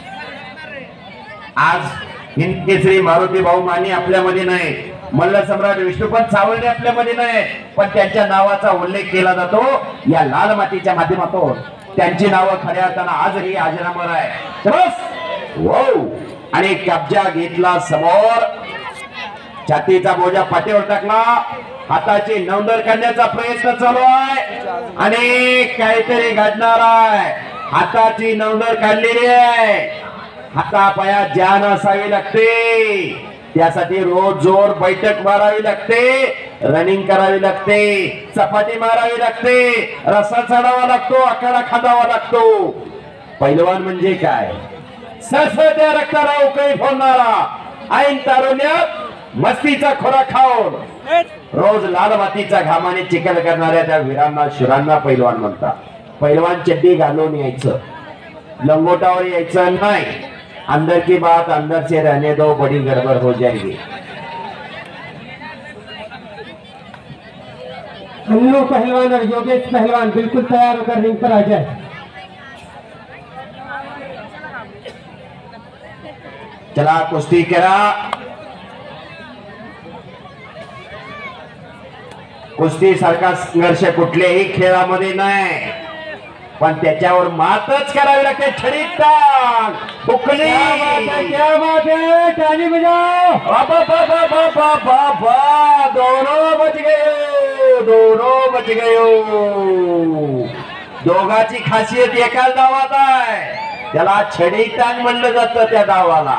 Speaker 1: आज हिंद केसरी मारुती भाऊ माने आपल्यामध्ये नाही. मल्ल सम्राट विष्णुपंत सावर्डे आपल्यामध्ये नाही, पण त्यांच्या नावाचा उल्लेख केला जातो या लाल मातीच्या माध्यमातून. त्यांची नावं खऱ्या अर्थानं आजही अजरामर आहे. बस. आणि कब्जा घेतला समोर. छातीचा बोजा पाठीवर टाकला, हाताची नवंदर करण्याचा प्रयत्न चालू आहे आणि काहीतरी घडणार आहे. हाताची नवंदर काढलेली आहे. हातापायात जान असावी लागते, त्यासाठी रोज जोर बैठक मारावी लागते, रनिंग करावी लागते, चपाती मारावी लागते, रस्सा चढावा लागतो, आकडा खांदावा लागतो. पैलवान म्हणजे काय? ससत्या रक्ताला उकळी फोडणारा, ऐन तारुण्यात मस्तीचा खोराक खाऊन रोज लाल मातीच्या घामाने चिखल करणाऱ्या त्या वीरांना शुरांना पैलवान म्हणतात. पैलवान चड्डी घालून यायचं, लंगोटावर यायचं नाही. अंदर की बात अंदर से रहने दो, बड़ी गड़बड़ हो जाएगी.
Speaker 5: अन्नू पहलवान और योगेश पहलवान बिल्कुल तैयार होकर रिंग पर आ जाए.
Speaker 1: चला कुस्ती करा. कुस्ती सारखा संघर्ष कुठल्याही खेळामध्ये नाही, पण त्याच्यावर मातच करावी लागते. छडीत टाक, हुकली.
Speaker 5: क्या बात है, ताली बजाओ.
Speaker 1: दोनों बच गए, दोनों बच गयो. दोघाची खासियत एकाच डावात आहे, त्याला छडी टांग म्हणलं जातं. त्या डावाला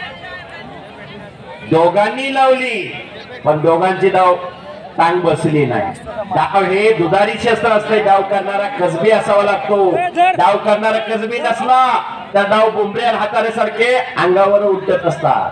Speaker 1: दोघांनी लावली, पण दोघांची डाव टांग बसली नाही. डाव हे दुधारी शस्त्र असते. डाव करणारा कसबी असावा लागतो. डाव करणारा कसबी नसला तर डाव बुंबऱ्या हाताळ्यासारखे अंगावर उलटत असतात.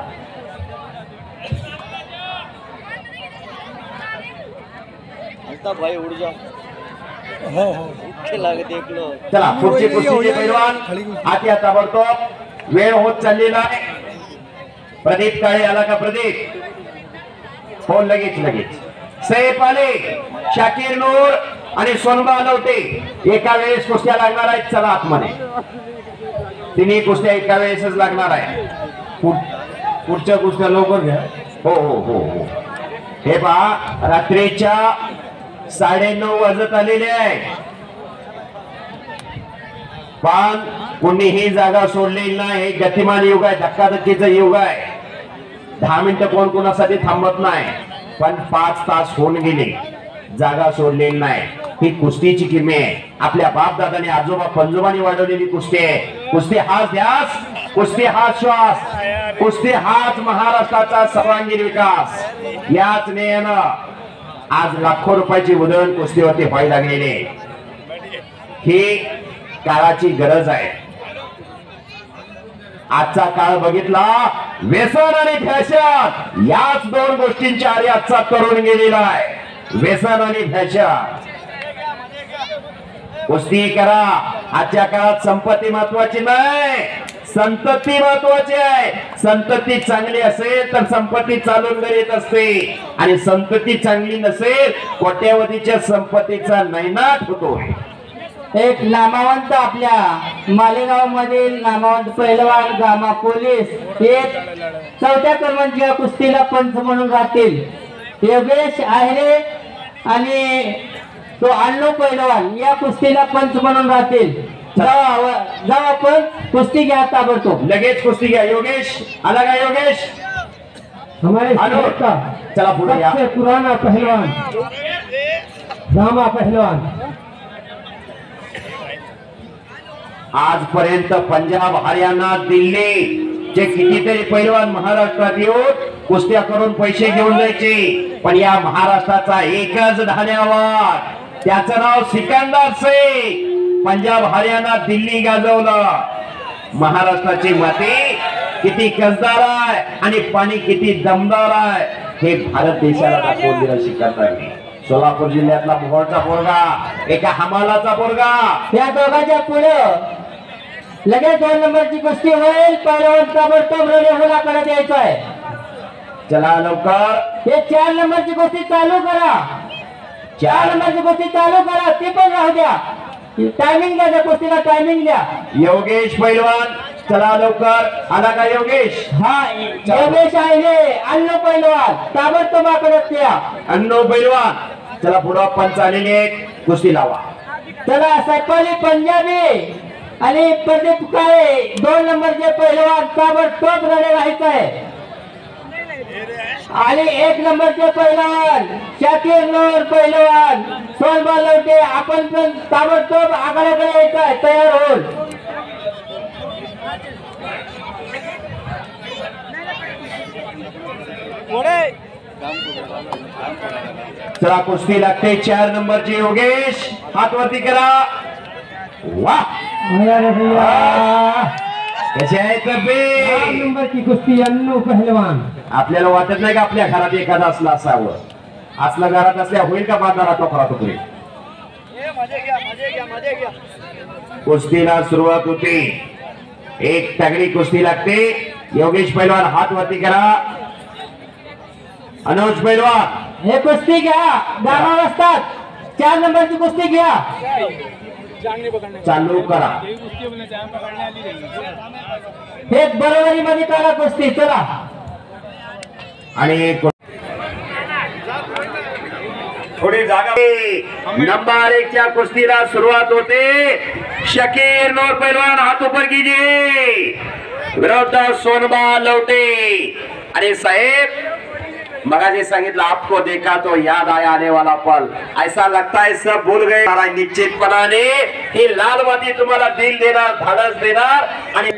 Speaker 6: भाई उड़ जा.
Speaker 2: हो हो
Speaker 1: चला पुढची कुस्तीचे पैलवान आत्या ताबडतोब. वेळ होत चाललेला आहे. प्रदीप काळे आला का? प्रदीप हो, लगेच लगेच. सैफ आले, शाकीर नूर आणि सोनबा अलवटे एका वेळेस कुस्त्या लागणार आहेत. चला आतमध्ये, तिन्ही कुस्त्या एका वेळेसच लागणार आहे. पुढच्या कुस्त्या लवकर घ्या. हो हो हो हो. हे पहा, रात्रीच्या 9:30 वाजत आलेले आहे, पण कोणीही जागा सोडलेली नाही. हे गतिमान युग आहे, धक्काधक्कीचं युग आहे. 10 मिनिटं कोण कोणासाठी थांबत नाही, पण 5 तास होऊन गेले, जागा सोडलेली नाही. ही कुस्तीची किमया आहे. आपल्या बाप दादाने आजोबा पंजोबांनी वाढवलेली कुस्ती आहे. कुस्ती हाच ध्यास, कुस्ती हाच श्वास, कुस्ती हाच महाराष्ट्राचा सर्वांगीण विकास. याच नेयानं आज लाखो रुपयाची उधळण कुस्तीवरती व्हायला लागलेली. ही काळाची गरज आहे. आजचा काळ बघितला, व्यसन आणि फॅशन याच दोन गोष्टींच्या आधी आजचा तरुण गेलेला आहे. व्यसन आणि फॅशन. कुस्ती करा. आजच्या काळात संपत्ती महत्वाची नाही, संतती महत्वाची आहे. संतती चांगली असेल तर संपत्ती चालून येत असते, आणि संतती चांगली नसेल कोट्यावधीच्या संपत्तीचा नैनाट होतोय.
Speaker 6: एक नामवंत आपल्या मालेगाव मधील नामवंत पैलवान गामा पोलीस हे 4थ्या क्रमांकाच्या कुस्तीला पंच म्हणून राहतील. योगेश आहेरे आणि तो अन्नू पैलवान या कुस्तीला पंच म्हणून राहतील. जाऊ आपण कुस्ती घ्या ताबडतोब.
Speaker 1: लगेच कुस्ती घ्या. योगेश आला का? योगेश
Speaker 5: हमारे शहर का
Speaker 1: चला पुढे या.
Speaker 5: सबसे पुराना पहलवान गामा पहलवान.
Speaker 1: आजपर्यंत पंजाब, हरियाणा, दिल्ली जे कितीतरी पैलवान महाराष्ट्रात येऊन कुस्त्या करून पैसे घेऊन जायचे, पण या महाराष्ट्राचा एकच धान्यावर, त्याचं नाव सिकंदर शेख. पंजाब, हरियाणा, दिल्ली गाजवलं. महाराष्ट्राची माती किती कसदार आहे आणि पाणी किती दमदार आहे हे भारत देशाला दाखवून दिलं सिकंदरने. सोलापूर जिल्ह्यातला मोहोळचा पोरगा, एका हमालाचा पोरगा.
Speaker 6: या दोघांच्या पुढे लगेच 2 नंबरची कुस्ती होईल. पैलवान ताबडतोब रेल्वेकडे द्यायचं आहे.
Speaker 1: चला लवकर.
Speaker 6: हे 4 नंबरची कुस्ती चालू करा. 4 नंबरची कुस्ती चालू करा. ती पण राहू द्या. टायमिंग द्या त्या कुस्तीला, टायमिंग द्या.
Speaker 1: योगेश पैलवान चला लवकर. आला का योगेश?
Speaker 6: हा योगेश आहे. अन्नू पैलवान ताबडतोब द्या.
Speaker 1: अन्नू पैलवान चला पुढं. पंच आलेले आहेत, कुस्ती लावा.
Speaker 6: चला सैफाली पंजाबी आणि प्रदीप काळे 2 नंबरचे पैलवान ताबडतोब रडे राहायचं आहे.
Speaker 5: आणि 1 नंबरचे पैलवान शाकीर नूर पैलवान सोनबा लवटे आपण पण ताबडतोब आघाड्याकडे येत आहे तयार होऊन.
Speaker 1: चला कुस्ती लागते 4 नंबरची योगेश हात वरती करा. वाह कसे आहे तब्बे.
Speaker 5: 4 नंबरची कुस्ती अन्नू पहलवान.
Speaker 1: आपल्याला वाटत नाही का आपल्या घरात एखादा असलं असावं. असलं घरात असल्या होईल का बाजारात टोकरा टोकरी. कुस्तीला सुरुवात होते. एक तगडी कुस्ती लागते. योगेश पैलवान हात वरती करा. अनुज पैलवान
Speaker 5: हे कुस्ती घ्या दाबाव असतात. 4 नंबरची कुस्ती घ्या
Speaker 1: चालू करा.
Speaker 5: हे बरोबरीमध्ये करा कुस्ती. चला
Speaker 1: आणि
Speaker 4: थोडी जागा.
Speaker 1: नंबर 1 च्या कुस्तीला सुरुवात होते. शकीर नूर पैलवान हाथ ऊपर कीजिए. विरोध सोनबा लौटे. अरे साहेब मगाजी सांगितलं आपको देखा तो याद आया आने वाला पल. ऐसा लगता है सब भूल गए. निश्चितपणाने ही लाल माती तुम्हाला दिल देणार धाडस देणार. आणि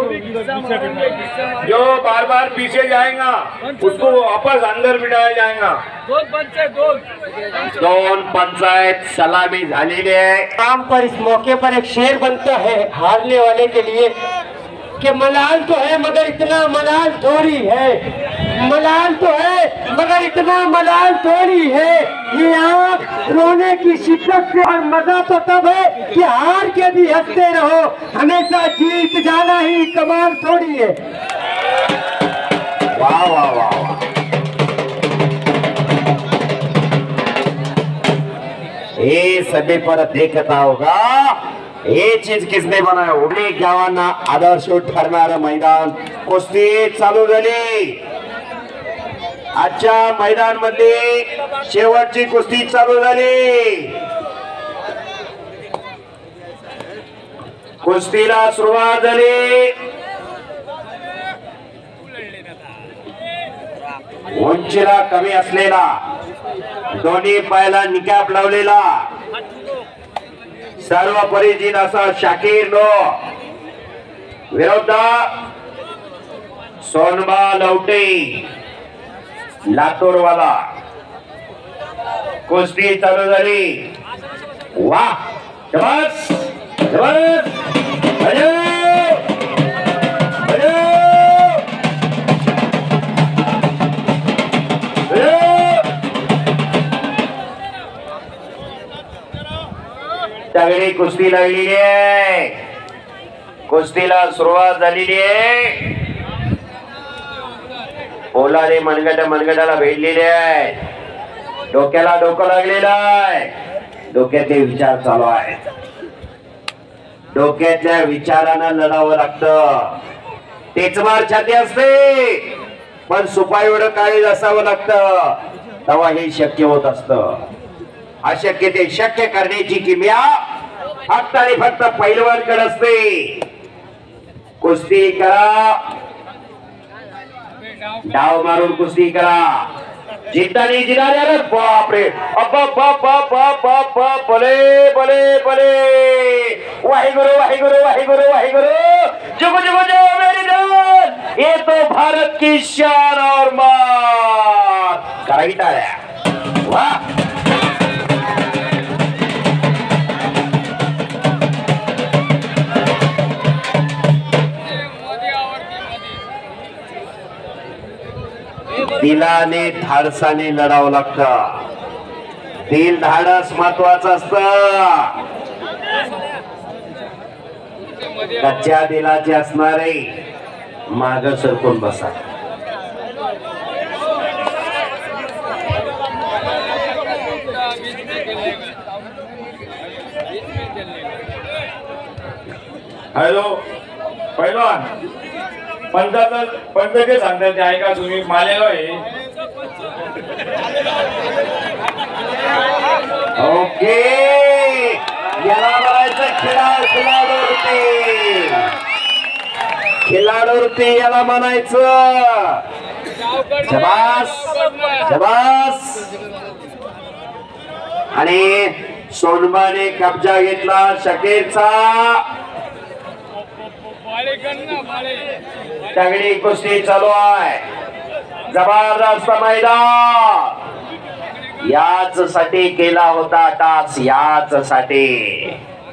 Speaker 4: जो बार बार पीछे जाएगा उसको वापस अंदर बिठाया जाएगा.
Speaker 1: 2 पंचायत सलामी झालेली आहे.
Speaker 5: काम पर इस मौके पर एक शेर बनता है हारने वाले के लिए कि मलाल तो है मगर इतना मलाल थोड़ी है. मलाल तो है मगर इतना मलाल थोड़ी है. ये आँख रोने की शिद्दत से. और मजा तो तब है कि हार के भी हंसते रहो. हमेशा जीत जाना ही कमाल थोड़ी है.
Speaker 1: वाह वाह वाह वाह. ये सभी पर देखता होगा ये चीज किसने बनाया. उघडी गावांना आदर्श ठरणारं मैदान. कुस्ती चालू झाली. आजच्या मैदान मध्ये शेवटची कुस्ती चालू झाली. कुस्तीला सुरुवात झाली. उंचीला कमी असलेला दोन्ही पायाला निकाब लावलेला सर्व परिचित असा शाकीर नो विरुद्ध सोनबा लवटे लातूर वाला. कुस्ती चालू झाली. वाह शाबास शाबास. अरे तगडी कुस्ती लागलेली आहे. कुस्तीला सुरुवात झालेली आहे. ओलाने मनगटाला भेटलेले आहे. डोक्याला डोकं लागलेलं आहे. डोक्यातले विचार चालू आहेत. डोक्यातल्या विचारांना लढावं लागतं. तेचमार छाती असते पण सुपा एवढं काळीज असावं लागतं तेव्हा हे शक्य होत असतं. अशक्य ते शक्य करण्याची किमया फक्त आणि फक्त पैलवानकडे असते. कुस्ती करा. डाव मारून कुस्ती करा. जिंकतानी जिंकणारे. अरे बापरे भले भले भले. वाहिगुरु वाहिगुरु वाहिगुरु वाहिगुरु. जुगो जुगो जो मेरी जान. ये तो भारत की शान और मान. करा टाळ्या. वाह दिलाने धाडसाने लढावं लागतं. दिल धाडस महत्वाचं असतं. कच्च्या दिलाचे असणारे माग सरकून बसा.
Speaker 4: हॅलो पैलवान. पंच जे सांगतात ते ऐका तुम्ही. मालेलो आहे.
Speaker 1: ओके याला म्हणायचं खिलाडूवरती. खिलाडूवरती याला म्हणायचं. शबास शबास. आणि सोनबाने कब्जा घेतला शकीरचा. तगडी कुस्ती चालू आहे. जबरदस्त मैदान. याच साठी केला होता टाच, याच साठी.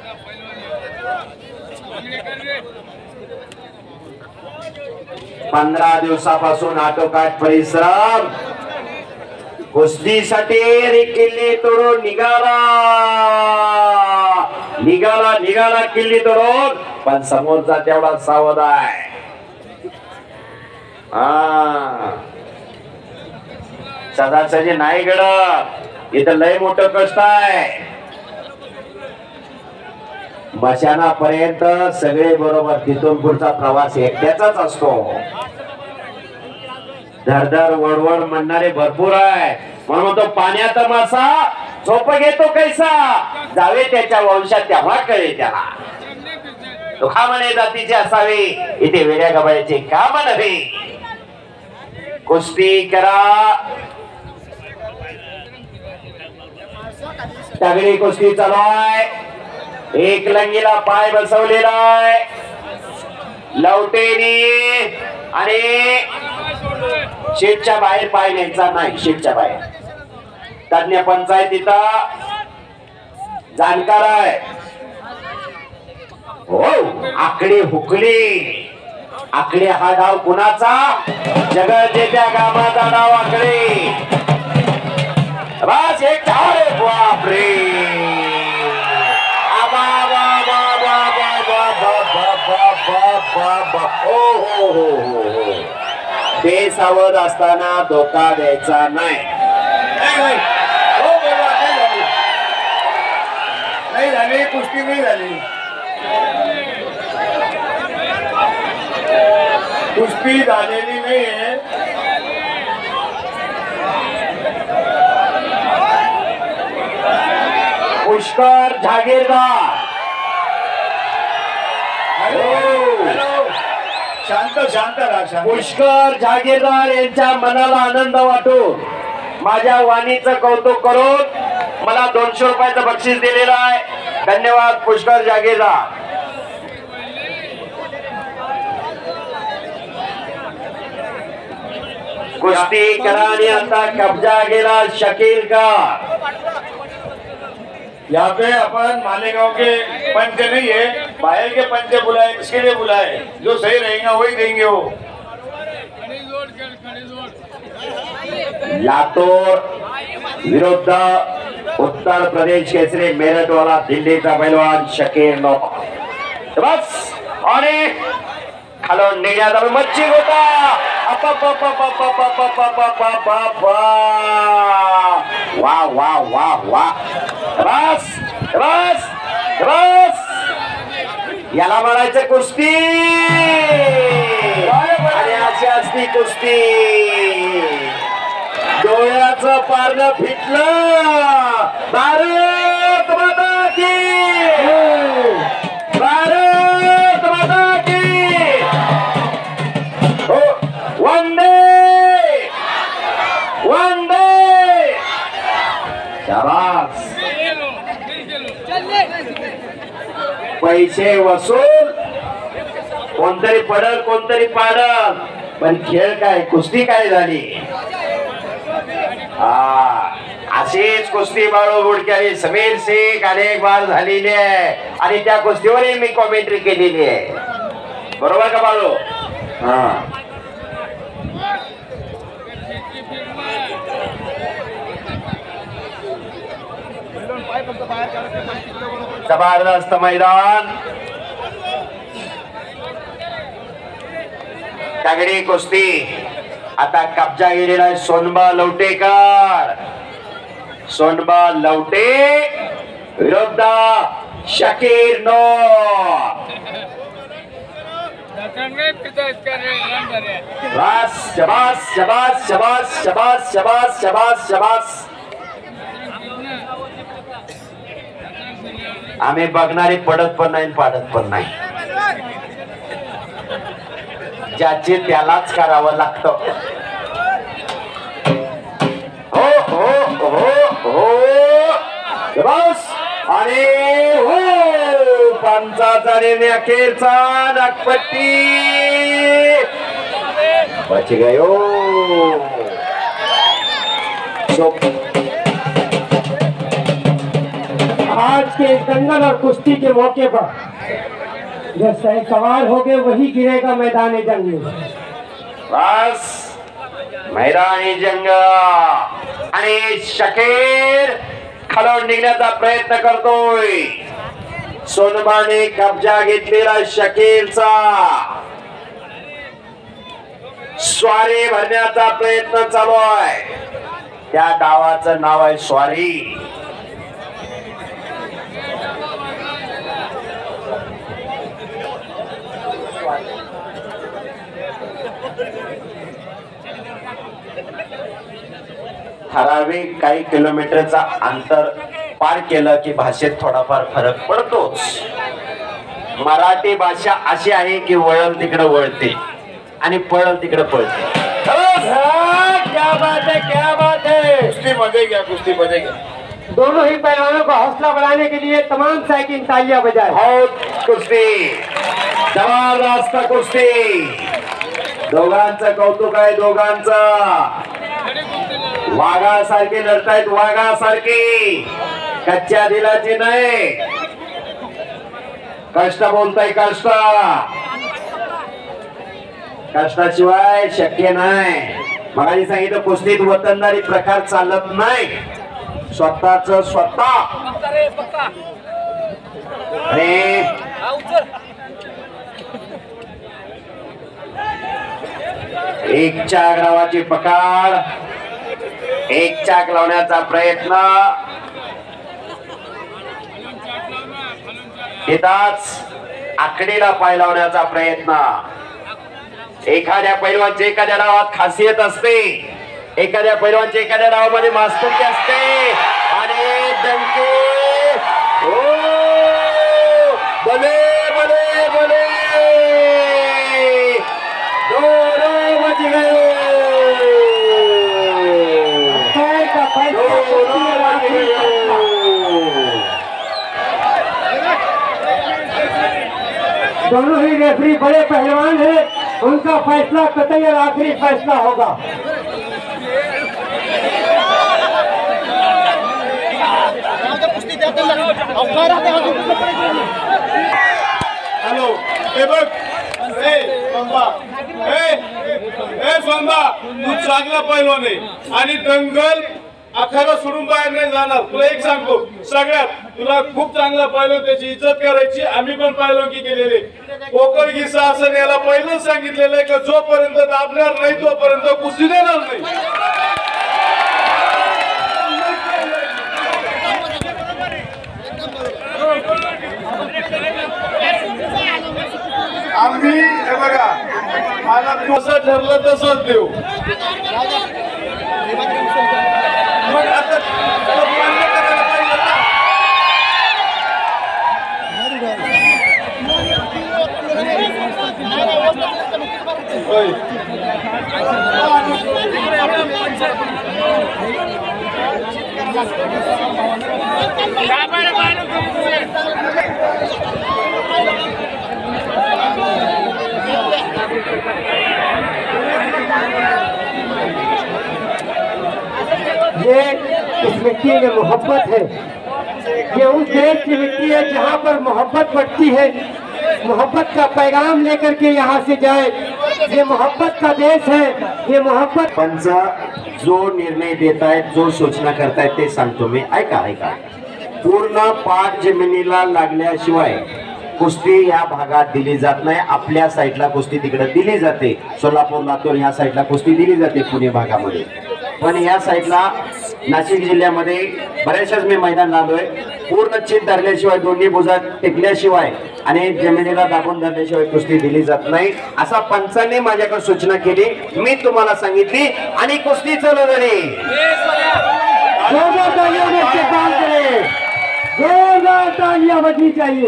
Speaker 1: पंधरा दिवसापासून आटोकाट परिश्रम कुस्तीसाठी. किल्ली तोडून निघाला निघाला निघाला किल्ली तोडून, पण समोरचा तेवढा सावध आहे. सदासजी नाही घडत, इथं लय मोठं कष्ट आहे. मशानापर्यंत सगळे बरोबर, तिथून पुढचा प्रवास एकट्याचाच असतो. धरधर वडवड म्हणणारे भरपूर आहे. म्हणून तो पाण्यात मासा झोप घेतो कैसा, जावे त्याच्या वंशात तेव्हा कळे त्याला. तो खामणे जातीचे असावे, इथे वेड्या गबाळ्याचे काम नव्हे. कुस्ती करा. तगडी कुस्ती चालू आहे. एक लंगीला पाय बसवलेला आहे लवटेनी, आणि शीटच्या बाहेर पाय न्यायचा नाही. शीटच्या बाहेर तज्ञ पंचायतीचा जाणकार आहे. हो, आकडे हुकली. आकडे हा डाव कुणाचा? जगदेत्या गावाचा डाव आकडे. बस एक चार. बापरे, बेसावध असताना धोका द्यायचा नाही.
Speaker 4: नाही झाली कुस्ती, नाही झाली कुस्ती, झालेली नाही.
Speaker 1: पुष्कर जागीरदार.
Speaker 4: शांत शांत राहा.
Speaker 1: पुष्कर जागीरदार यांच्या मनाला आनंद वाटून माझ्या वाणीचं कौतुक करून मला 200 रुपयाचं बक्षीस दिलेलं आहे. धन्यवाद पुष्कर जागीरदार. कुस्ती कराने आता कब्जा गेला शकील का.
Speaker 4: यहाँ पे अपन मालेगांव के पंच नहीं है, बाहर के पंच बुलाए. इसके लिए बुलाए, जो सही रहेगा वही देंगे. वो
Speaker 1: लातूर विरुद्ध उत्तर प्रदेश केसरी मेरठ वाला दिल्लीचा पैलवान शकील नो. बस, आणि खालून निघाला मच्छी होता. वा वा वा वा. बस बस बस, याला म्हणायचं कुस्ती. आणि अशी असती कुस्ती. डोळ्याचं पारणं फिटलं. भारत माता की, भारत माता की. हो, वंदे वंदे. शाबास. पैसे वसूल. कोणतरी पडल कोणतरी पाडल, पण खेळ काय, कुस्ती काय झाली. अशीच कुस्ती बाळू गुडक्याने समीर शेख अनेक बार झालेली आहे, आणि त्या कुस्तीवरही मी कॉमेंट्री केलेली आहे. बरोबर का बाळू? जबरदस्त मैदान. तगडी कुस्ती. आता कब्जा गेलेला आहे सोनबा लवटेकर. सोनबा लवटे विरुद्ध शकीर नो. बस, शबास शबास शबास शबास शबास शबास शबास. आम्ही बघणारे पडत पण नाही पाडत पण नाही. ज्याचे त्यालाच करावं लागतं. दोघांचा झालेली अखेरचा नागपट्टी बच गयो.
Speaker 5: आज के दंगल और कुश्ती के मौके पर जो सवार हो गए वही गिरेगा मैदान जंग में.
Speaker 1: बस मैदानी जंग आणि शकीर खालून निघण्याचा प्रयत्न करतोय. सोनमाने कब्जा घेतलेला शकीरचा स्वारी भरण्याचा प्रयत्न चालू आहे. त्या डावाचं नाव आहे स्वारी. ठराविक काही किलोमीटरचा अंतर पार केलं की भाषेत थोडाफार फरक पडतोच. मराठी भाषा अशी आहे की वळल तिकडे वळते आणि पळल तिकडे पळते.
Speaker 5: क्या बात है, क्या बात है.
Speaker 4: कुस्ती मध्ये घ्या, कुस्ती मध्ये घ्या.
Speaker 5: दोनों ही पहलवानों का हौसला बढ़ाने के लिए तमाम साइकिल तालियां बजाएं.
Speaker 1: बहुत कुस्ती, जबरदस्त कुस्ती. दोघांचं कौतुक आहे. दोघांचं वाघासारखे लढतायत. वाघासारखी कच्च्या दिलाची नाही. कष्ट बोलताय. कष्ट कष्टाशिवाय शक्य नाही. मगाशी सांगितलं कुस्तीत वतनदारी प्रकार चालत नाही. स्वतःच स्वतः. आणि एक चाक लावाची पकड, एक चाक लावण्याचा प्रयत्न. तिथंच आकडीला पाय लावण्याचा प्रयत्न. एखाद्या पैलवानची एखाद्या डावात खासियत असते. एखाद्या पैलवानची एखाद्या डावामध्ये मास्तुकी असते. आणि डंके भले भले भले दोनों बच गए.
Speaker 5: दोनों ही रेफरी बड़े पहलवान हैं. उनका फैसला कतई और आखिरी फैसला होगा.
Speaker 4: हॅलो, हे बघ. सोंबा, तू चांगला पैलवान आहे आणि दंगल आखाडा सोडून बाहेर नाही जाणार. तुला एक सांगतो, सगळ्यात तुला खूप चांगला पैलवान, त्याची इज्जत करायची. आम्ही पण पैलवानकी केलेली. पोकर गिसा असं याला पहिलं सांगितलेलं आहे की जोपर्यंत दाबणार नाही तोपर्यंत कुस्ती देणार नाही. आम्ही हे बघा, मला कसं ठरलं तसंच देऊ. मग आता मान्य करायला पाहिजे ना. होय.
Speaker 5: ये इस मिट्टी में मोहब्बत है. ये उस देश की मिट्टी है जहाँ पर मोहब्बत बढ़ती है. मोहब्बत का पैगाम लेकर के यहाँ से जाए. ये मोहब्बत का देश है. ये मोहब्बत.
Speaker 1: पंच जो निर्णय देत आहेत, जो सूचना करतायत ते सांगतो मी. ऐका ऐका. पूर्ण पाठ जमिनीला लागल्याशिवाय कुस्ती या भागात दिली जात नाही. आपल्या साईडला कुस्ती तिकडे दिली जाते. सोलापूर, लातूर ह्या साईडला कुस्ती दिली जाते पुणे भागामध्ये. पण या साईडला नाशिक जिल्ह्यामध्ये बऱ्याचशाच मी मैदान आलोय. पूर्ण चित धरल्याशिवाय, दोन्ही भुजा टेकल्याशिवाय आणि जमिनीला दाबून धरल्याशिवाय कुस्ती दिली जात नाही. असा पंचांनी माझ्याकडे सूचना केली. मी तुम्हाला सांगितली आणि कुस्ती चालू झाली.
Speaker 5: जोरदार तालियां में इस्तेमाल करें. जोरदार तालियां बजनी चाहिए.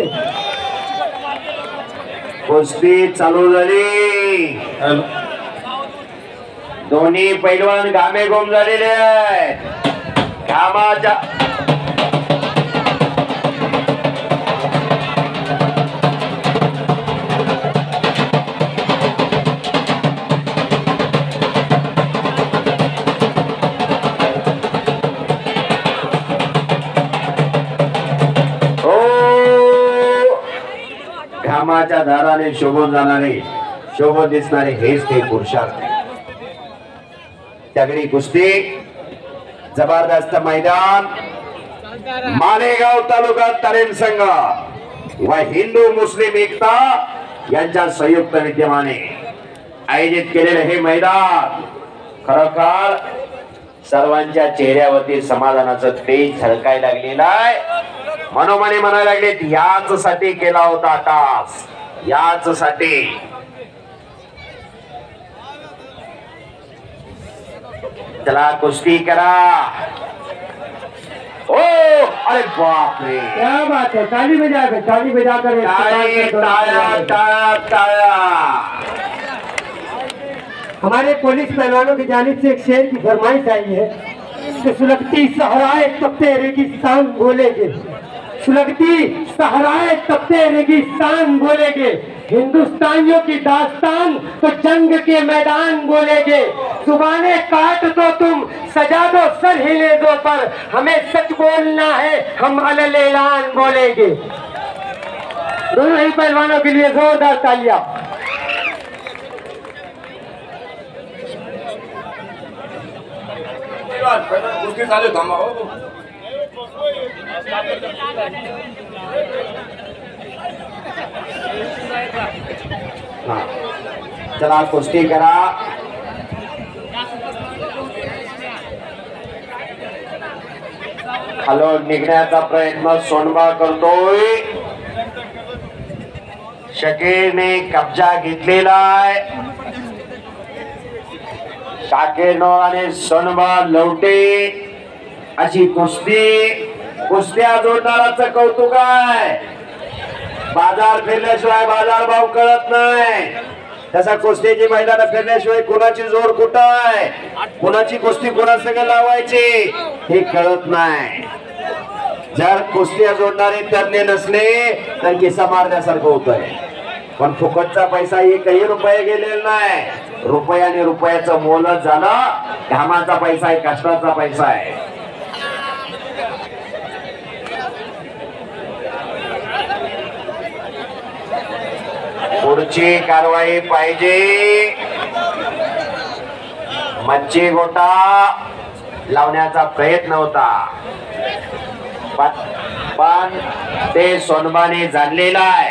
Speaker 1: कुस्ती चालू झाली. दोन्ही पैलवान घामेघूम झालेले आहेत. घामाच्या सोन्याच्या दाराने शोभून जाणारे, शोभून दिसणारे हेच ते पुरुषार्थ. तगडी कुस्ती, जबरदस्त मैदान. मालेगाव तालुका तालीम संघ व हिंदू मुस्लिम एकता यांच्या संयुक्त विद्यमाने आयोजित केलेले हे मैदान खरोखर सर्वांच्या चेहऱ्यावरती समाधानाचं तेज झळकायला लागलेलं आहे. मनोमने म्हणायला लागलेत, याच साठी केला होता तास, याच साठी. चला कुस्ती करा. ओ अरे बाप रे,
Speaker 5: क्या बात है, ताली बजाकर, ताली बजाकर.
Speaker 1: ताया ताया ताया.
Speaker 5: हमारे पुलिस पहलवानों की जानिब से एक शेर की फरमाइश आई है कि सुलगती सहराए तपते रेगिस्तान बोलेगे, सुलगती सहराए तपते रेगिस्तान बोलेगे, हिंदुस्तानियों की दास्तान तो जंग के मैदान बोलेगे, जुबाने काट दो तुम, सजा दो सर हिले दो, पर हमें सच बोलना है, हम अलल ऐलान बोलेंगे. दोनों ही पहलवानों के लिए जोरदार तालियां.
Speaker 4: कुस्ती चालू थांबा हो.
Speaker 1: हा. चला कुस्ती करा. खालून निघण्याचा प्रयत्न सोनबा करतोय. शकीरने कब्जा घेतलेला आहे. शाकीरनो आणि सोनबा लवटे अशी कुस्ती. कुस्त्या जोडणाराचं कौतुक आहे. बाजार फिरल्याशिवाय बाजार भाव कळत नाही. तसा कुस्तीची मैदान फिरल्याशिवाय कुणाची जोड कुठं आहे, कुणाची कुस्ती कुणासंग लावायची हे कळत नाही. जर कुस्त्या जोडणारे तज्ञ नसले तर किस्सा मारण्यासारखं होतंय. पण फुकटचा पैसा एकही रुपये गेलेला नाही. रुपयाने रुपयाचं मोलच झालं. घामाचा पैसा आहे, कष्टाचा पैसा आहे. पुढची कारवाई पाहिजे. मच्छी गोटा लावण्याचा प्रयत्न होता, पण ते सोनबाने जाणलेला आहे.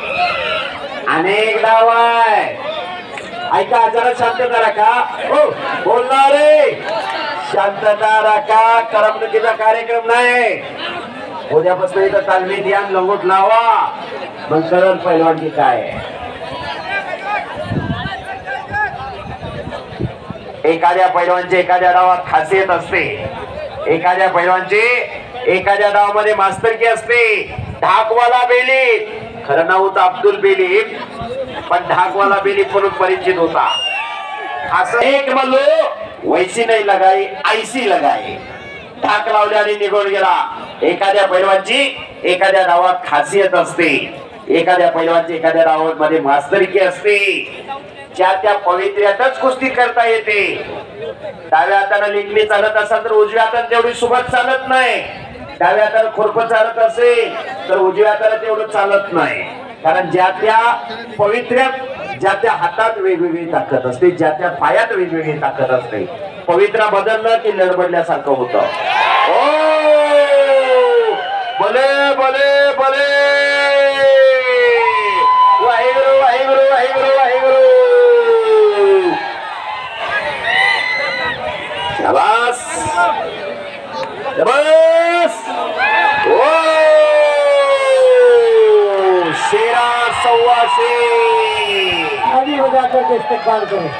Speaker 1: अनेक डाव आहे. ऐका, जरा शांतता राखा. हो बोलणार रे, शांतता राखा. करमणुकीचा कार्यक्रम नाही. उद्यापासून इथं तालमीत या, लंगोट लावा, मग सरळ पैलवानची काय. एखाद्या पैलवानची एखाद्या डावात खासियत असते. एखाद्या पैलवानची एखाद्या डावामध्ये मास्तरकी असते. ढाकवाला बेली, खरं नाव होतं अब्दुल बेली, पण ढाकवाला बेली म्हणून परिचित होता. असं एक म्हणलो, वैसी नाही लगाई ऐसी लगाई. ढाक लावले आणि निघून गेला. एखाद्या पैलवानची एखाद्या डावात खासियत असते. एखाद्या पैलवानची एखाद्या डावामध्ये मास्तरकी असते. ज्या त्या पवित्र्यातच कुस्ती करता येते. डाव्या हाताने लिंगणी चालत असाल तर उजव्या हाताने तेवढी सुबत चालत नाही. डाव्या हाताने खुरप चालत असेल तर उजव्या हाताने तेवढं चालत नाही. कारण ज्या त्या पवित्र्यात, ज्या त्या हातात वेगवेगळी ताकद असते, ज्या त्या पायात वेगवेगळी ताकद असते. पवित्रा बदललं की लडबडल्यासारखं होतं. ओ भले भले भले. वाहेगुरु वाहेगुरु वाहेगुरु वाहेगुरु. शाबास शाबास. ओ शेरा सव्वाशे.
Speaker 5: ताली बजाकर के इस्तेमाल करें.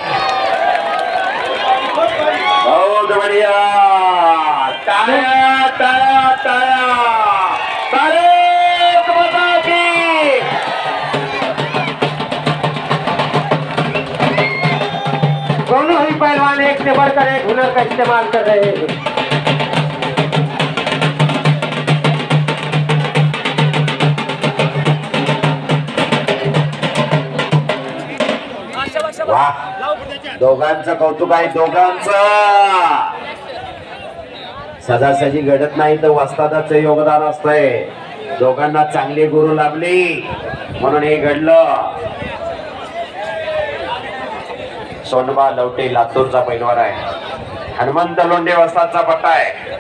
Speaker 1: बहुत बढ़िया. ताया ताया ताया. तारीख बता की.
Speaker 5: दोनों ही पहलवान एक से बढ़कर एक हुनर का इस्तेमाल कर रहे हैं.
Speaker 1: वाह, दोघांचं कौतुक आहे. दोघांचं सजासजी घडत नाही तर वस्तादाचं योगदान असतंय. दोघांना चांगले गुरु लाभले. म्हणून हे घडलं. सोनबा लवटे लातूरचा पैलवान आहे. हनुमंत लोंढे वस्तादचा पट्टा आहे.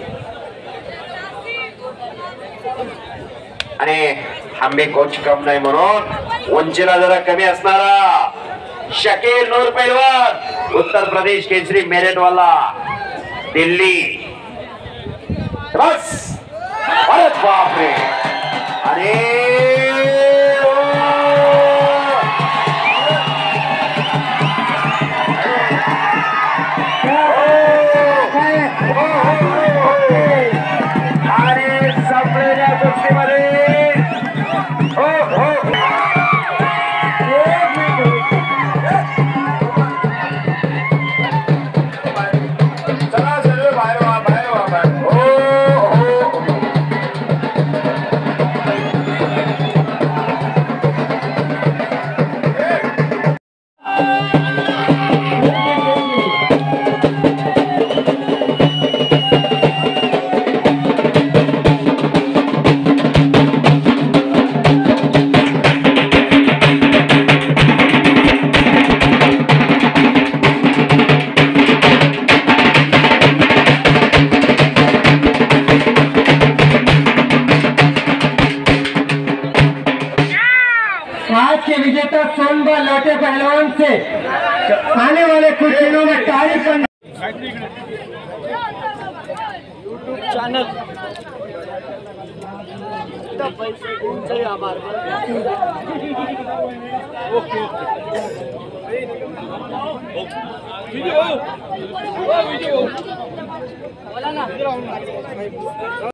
Speaker 1: आणि आंबे कोच कम नाही म्हणून उंचीला जरा कमी असणारा शकील नूर पैलवान, उत्तर प्रदेश केसरी मेरिट वाला, दिल्ली. बस अरे बापरे. अरे संपलेल्या कुस्तीमध्ये
Speaker 4: चला सर्व बाहेर व्हा, बाहेर व्हा, बाहेर.
Speaker 5: आज के विजेता सोनबा लौटे पहलवान से आने वाले कुछ दिनों में तारीफ
Speaker 6: बोला ना.